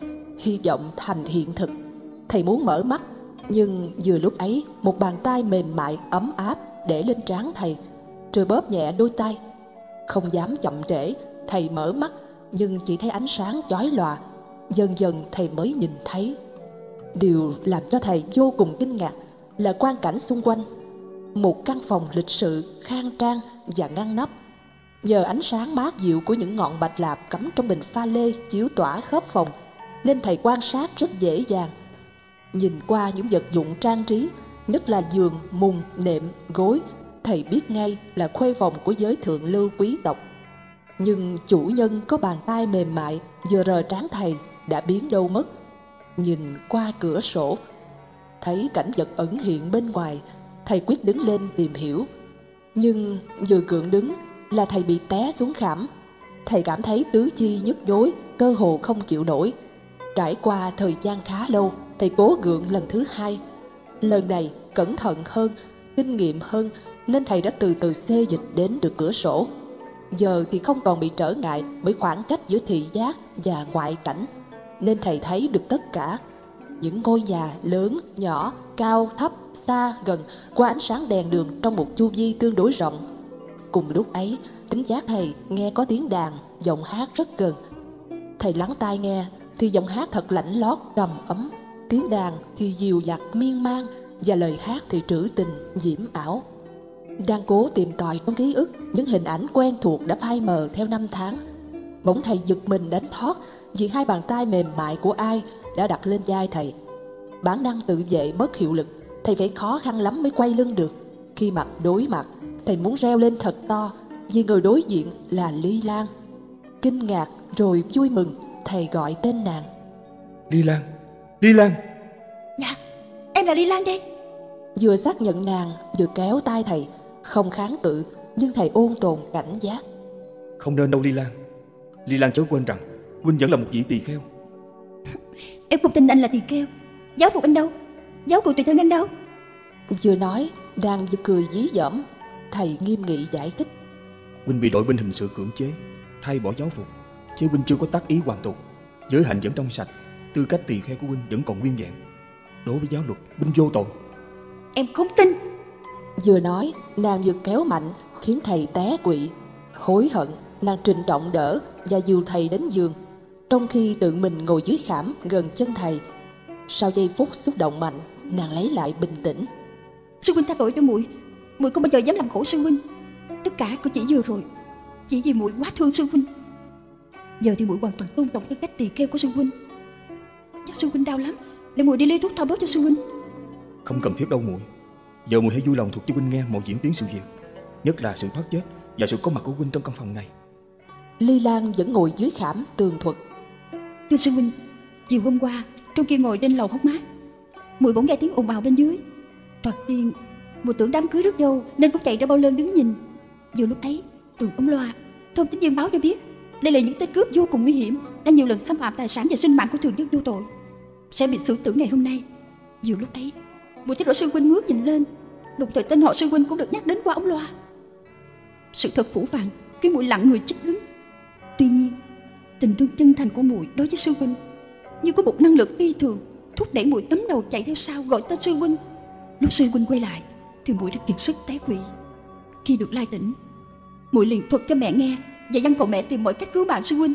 vọng thành hiện thực. Thầy muốn mở mắt, nhưng vừa lúc ấy một bàn tay mềm mại ấm áp để lên trán thầy, rồi bóp nhẹ đôi tay. Không dám chậm trễ, thầy mở mắt, nhưng chỉ thấy ánh sáng chói lòa. Dần dần thầy mới nhìn thấy. Điều làm cho thầy vô cùng kinh ngạc là quang cảnh xung quanh. Một căn phòng lịch sự, khang trang và ngăn nắp. Nhờ ánh sáng mát dịu của những ngọn bạch lạp cắm trong bình pha lê chiếu tỏa khắp phòng, nên thầy quan sát rất dễ dàng. Nhìn qua những vật dụng trang trí, nhất là giường, mùng, nệm, gối, thầy biết ngay là khuê phòng của giới thượng lưu quý tộc. Nhưng chủ nhân có bàn tay mềm mại vừa rờ trán thầy đã biến đâu mất. Nhìn qua cửa sổ, thấy cảnh vật ẩn hiện bên ngoài, thầy quyết đứng lên tìm hiểu. Nhưng vừa gượng đứng là thầy bị té xuống khảm. Thầy cảm thấy tứ chi nhức nhối, cơ hồ không chịu nổi. Trải qua thời gian khá lâu, thầy cố gượng lần thứ hai. Lần này cẩn thận hơn, kinh nghiệm hơn, nên thầy đã từ từ xê dịch đến được cửa sổ. Giờ thì không còn bị trở ngại bởi khoảng cách giữa thị giác và ngoại cảnh, nên thầy thấy được tất cả. Những ngôi nhà lớn, nhỏ, cao, thấp, xa, gần qua ánh sáng đèn đường trong một chu vi tương đối rộng. Cùng lúc ấy, thính giác thầy nghe có tiếng đàn, giọng hát rất gần. Thầy lắng tai nghe thì giọng hát thật lạnh lót, trầm ấm. Tiếng đàn thì dịu dặt miên man, và lời hát thì trữ tình, diễm ảo. Đang cố tìm tòi trong ký ức những hình ảnh quen thuộc đã phai mờ theo năm tháng, bỗng thầy giật mình đánh thót vì hai bàn tay mềm mại của ai đã đặt lên vai thầy. Bản năng tự vệ mất hiệu lực, thầy phải khó khăn lắm mới quay lưng được. Khi mặt đối mặt, thầy muốn reo lên thật to vì người đối diện là Ly Lan. Kinh ngạc rồi vui mừng, thầy gọi tên nàng. Ly Lan, Ly Lan. Dạ, em là Ly Lan đây. Vừa xác nhận nàng, vừa kéo tay thầy, không kháng cự, nhưng thầy ôn tồn cảnh giác. Không nên đâu Ly Lan. Ly Lan chớ quên rằng huynh vẫn là một vị tỳ kheo. Em không tin anh là tỳ kheo. Giáo phục anh đâu? Giáo cụ tùy thân anh đâu? Vừa nói, đang vừa cười dí dỏm. Thầy nghiêm nghị giải thích. Huynh bị đội binh hình sự cưỡng chế, thay bỏ giáo phục, chứ huynh chưa có tác ý hoàn tục. Giới hạnh vẫn trong sạch, tư cách tỳ kheo của huynh vẫn còn nguyên vẹn. Đối với giáo luật, huynh vô tội. Em không tin. Vừa nói, nàng vừa kéo mạnh, khiến thầy té quỵ. Hối hận, nàng trịnh trọng đỡ và dìu thầy đến giường, trong khi tự mình ngồi dưới khảm gần chân thầy. Sau giây phút xúc động mạnh, nàng lấy lại bình tĩnh. Sư huynh tha tội cho muội. Muội không bao giờ dám làm khổ sư huynh. Tất cả cũng chỉ vừa rồi, chỉ vì muội quá thương sư huynh. Giờ thì muội hoàn toàn tôn trọng tư cách tỳ kheo của sư huynh. Chắc sư huynh đau lắm, để muội đi lấy thuốc thao bớt cho sư huynh. Không cần thiết đâu muội. Giờ muội hãy vui lòng thuật cho huynh nghe mọi diễn tiến sự việc, nhất là sự thoát chết và sự có mặt của huynh trong căn phòng này. Ly Lan vẫn ngồi dưới khảm tường thuật. Thưa sư huynh, chiều hôm qua trong khi ngồi trên lầu hóng mát, muội bỗng nghe tiếng ồn ào bên dưới. Thoạt tiên muội tưởng đám cưới rước dâu nên cũng chạy ra bao lơn đứng nhìn. Vừa lúc ấy từ ống loa thông tín viên báo cho biết đây là những tên cướp vô cùng nguy hiểm, đã nhiều lần xâm phạm tài sản và sinh mạng của thường dân vô tội, sẽ bị xử tử ngày hôm nay. Vừa lúc ấy muội thấy rõ sư huynh ngước nhìn lên, đồng thời tên họ sư huynh cũng được nhắc đến qua ống loa. Sự thật phủ phàng khiến muội lặng người chết đứng. Tuy nhiên tình thương chân thành của muội đối với sư huynh như có một năng lực phi thường thúc đẩy muội cắm đầu chạy theo sau gọi tên sư huynh. Lúc sư huynh quay lại thì muội đã kiệt sức té quỵ. Khi được lai tỉnh, muội liền thuật cho mẹ nghe và văn cầu mẹ tìm mọi cách cứu mạng sư huynh.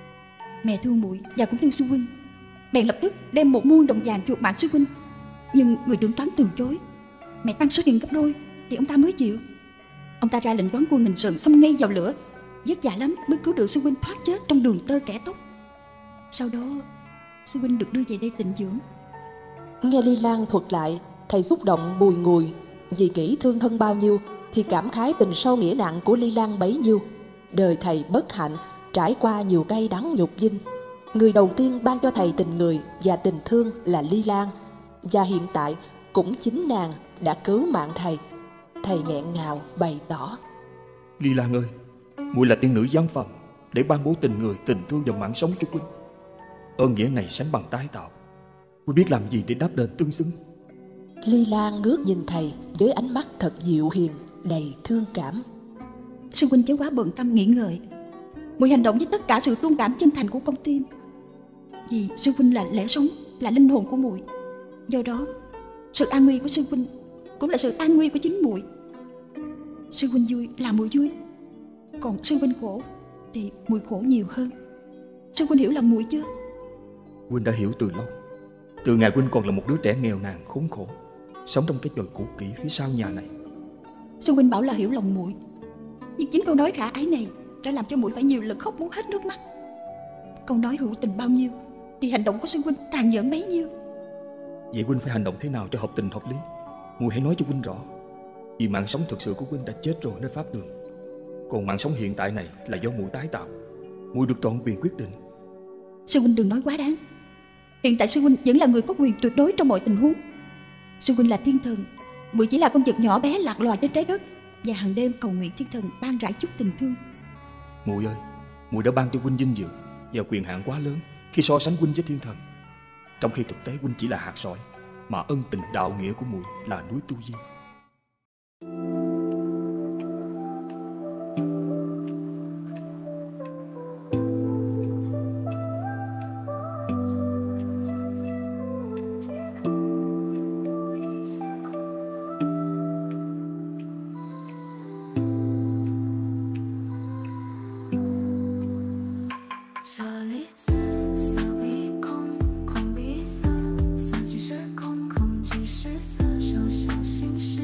Mẹ thương muội và cũng thương sư huynh, bèn lập tức đem 1 muôn đồng vàng chuộc mạng sư huynh. Nhưng người trưởng toán từ chối. Mẹ tăng số tiền gấp đôi thì ông ta mới chịu. Ông ta ra lệnh toán quân hình sự xông ngay vào lửa, vất vả lắm mới cứu được sư huynh thoát chết trong đường tơ kẻ tóc. Sau đó sư huynh được đưa về đây tịnh dưỡng. Nghe Ly Lan thuật lại, thầy xúc động bùi ngùi. Vì kỹ thương thân bao nhiêu thì cảm khái tình sâu nghĩa nặng của Ly Lan bấy nhiêu. Đời thầy bất hạnh, trải qua nhiều cay đắng nhục dinh. Người đầu tiên ban cho thầy tình người và tình thương là Ly Lan, và hiện tại cũng chính nàng đã cứu mạng thầy. Thầy nghẹn ngào bày tỏ. Ly Lan ơi, muội là tiên nữ giáng phàm để ban bố tình người, tình thương và mạng sống cho huynh. Ơn nghĩa này sánh bằng tái tạo. Huynh biết làm gì để đáp đền tương xứng. Ly Lan ngước nhìn thầy với ánh mắt thật dịu hiền, đầy thương cảm. Sư huynh chớ quá bận tâm nghĩ ngợi. Muội hành động với tất cả sự trung cảm chân thành của con tim. Vì sư huynh là lẽ sống, là linh hồn của muội. Do đó, sự an nguy của sư huynh cũng là sự an nguy của chính muội. Sư huynh vui là muội vui, còn sư huynh khổ thì muội khổ nhiều hơn. Sư huynh hiểu lòng muội chưa? Huynh đã hiểu từ lâu. Từ ngày huynh còn là một đứa trẻ nghèo nàn khốn khổ, sống trong cái chòi cũ kỹ phía sau nhà này. Sư huynh bảo là hiểu lòng muội, nhưng chính câu nói khả ái này đã làm cho muội phải nhiều lần khóc muốn hết nước mắt. Câu nói hữu tình bao nhiêu thì hành động của sư huynh tàn nhẫn bấy nhiêu. Vậy huynh phải hành động thế nào cho hợp tình hợp lý? Muội hãy nói cho huynh rõ. Vì mạng sống thực sự của huynh đã chết rồi nơi pháp đường, còn mạng sống hiện tại này là do muội tái tạo. Muội được trọn quyền quyết định. Sư huynh đừng nói quá đáng. Hiện tại sư huynh vẫn là người có quyền tuyệt đối trong mọi tình huống. Sư huynh là thiên thần, muội chỉ là con vật nhỏ bé lạc loài trên trái đất, và hàng đêm cầu nguyện thiên thần ban rải chút tình thương. Muội ơi, muội đã ban cho huynh vinh dự và quyền hạn quá lớn khi so sánh huynh với thiên thần, trong khi thực tế huynh chỉ là hạt sỏi, mà ân tình đạo nghĩa của muội là núi tu di. Hãy subscribe cho kênh Ghiền Mì Gõ để không bỏ lỡ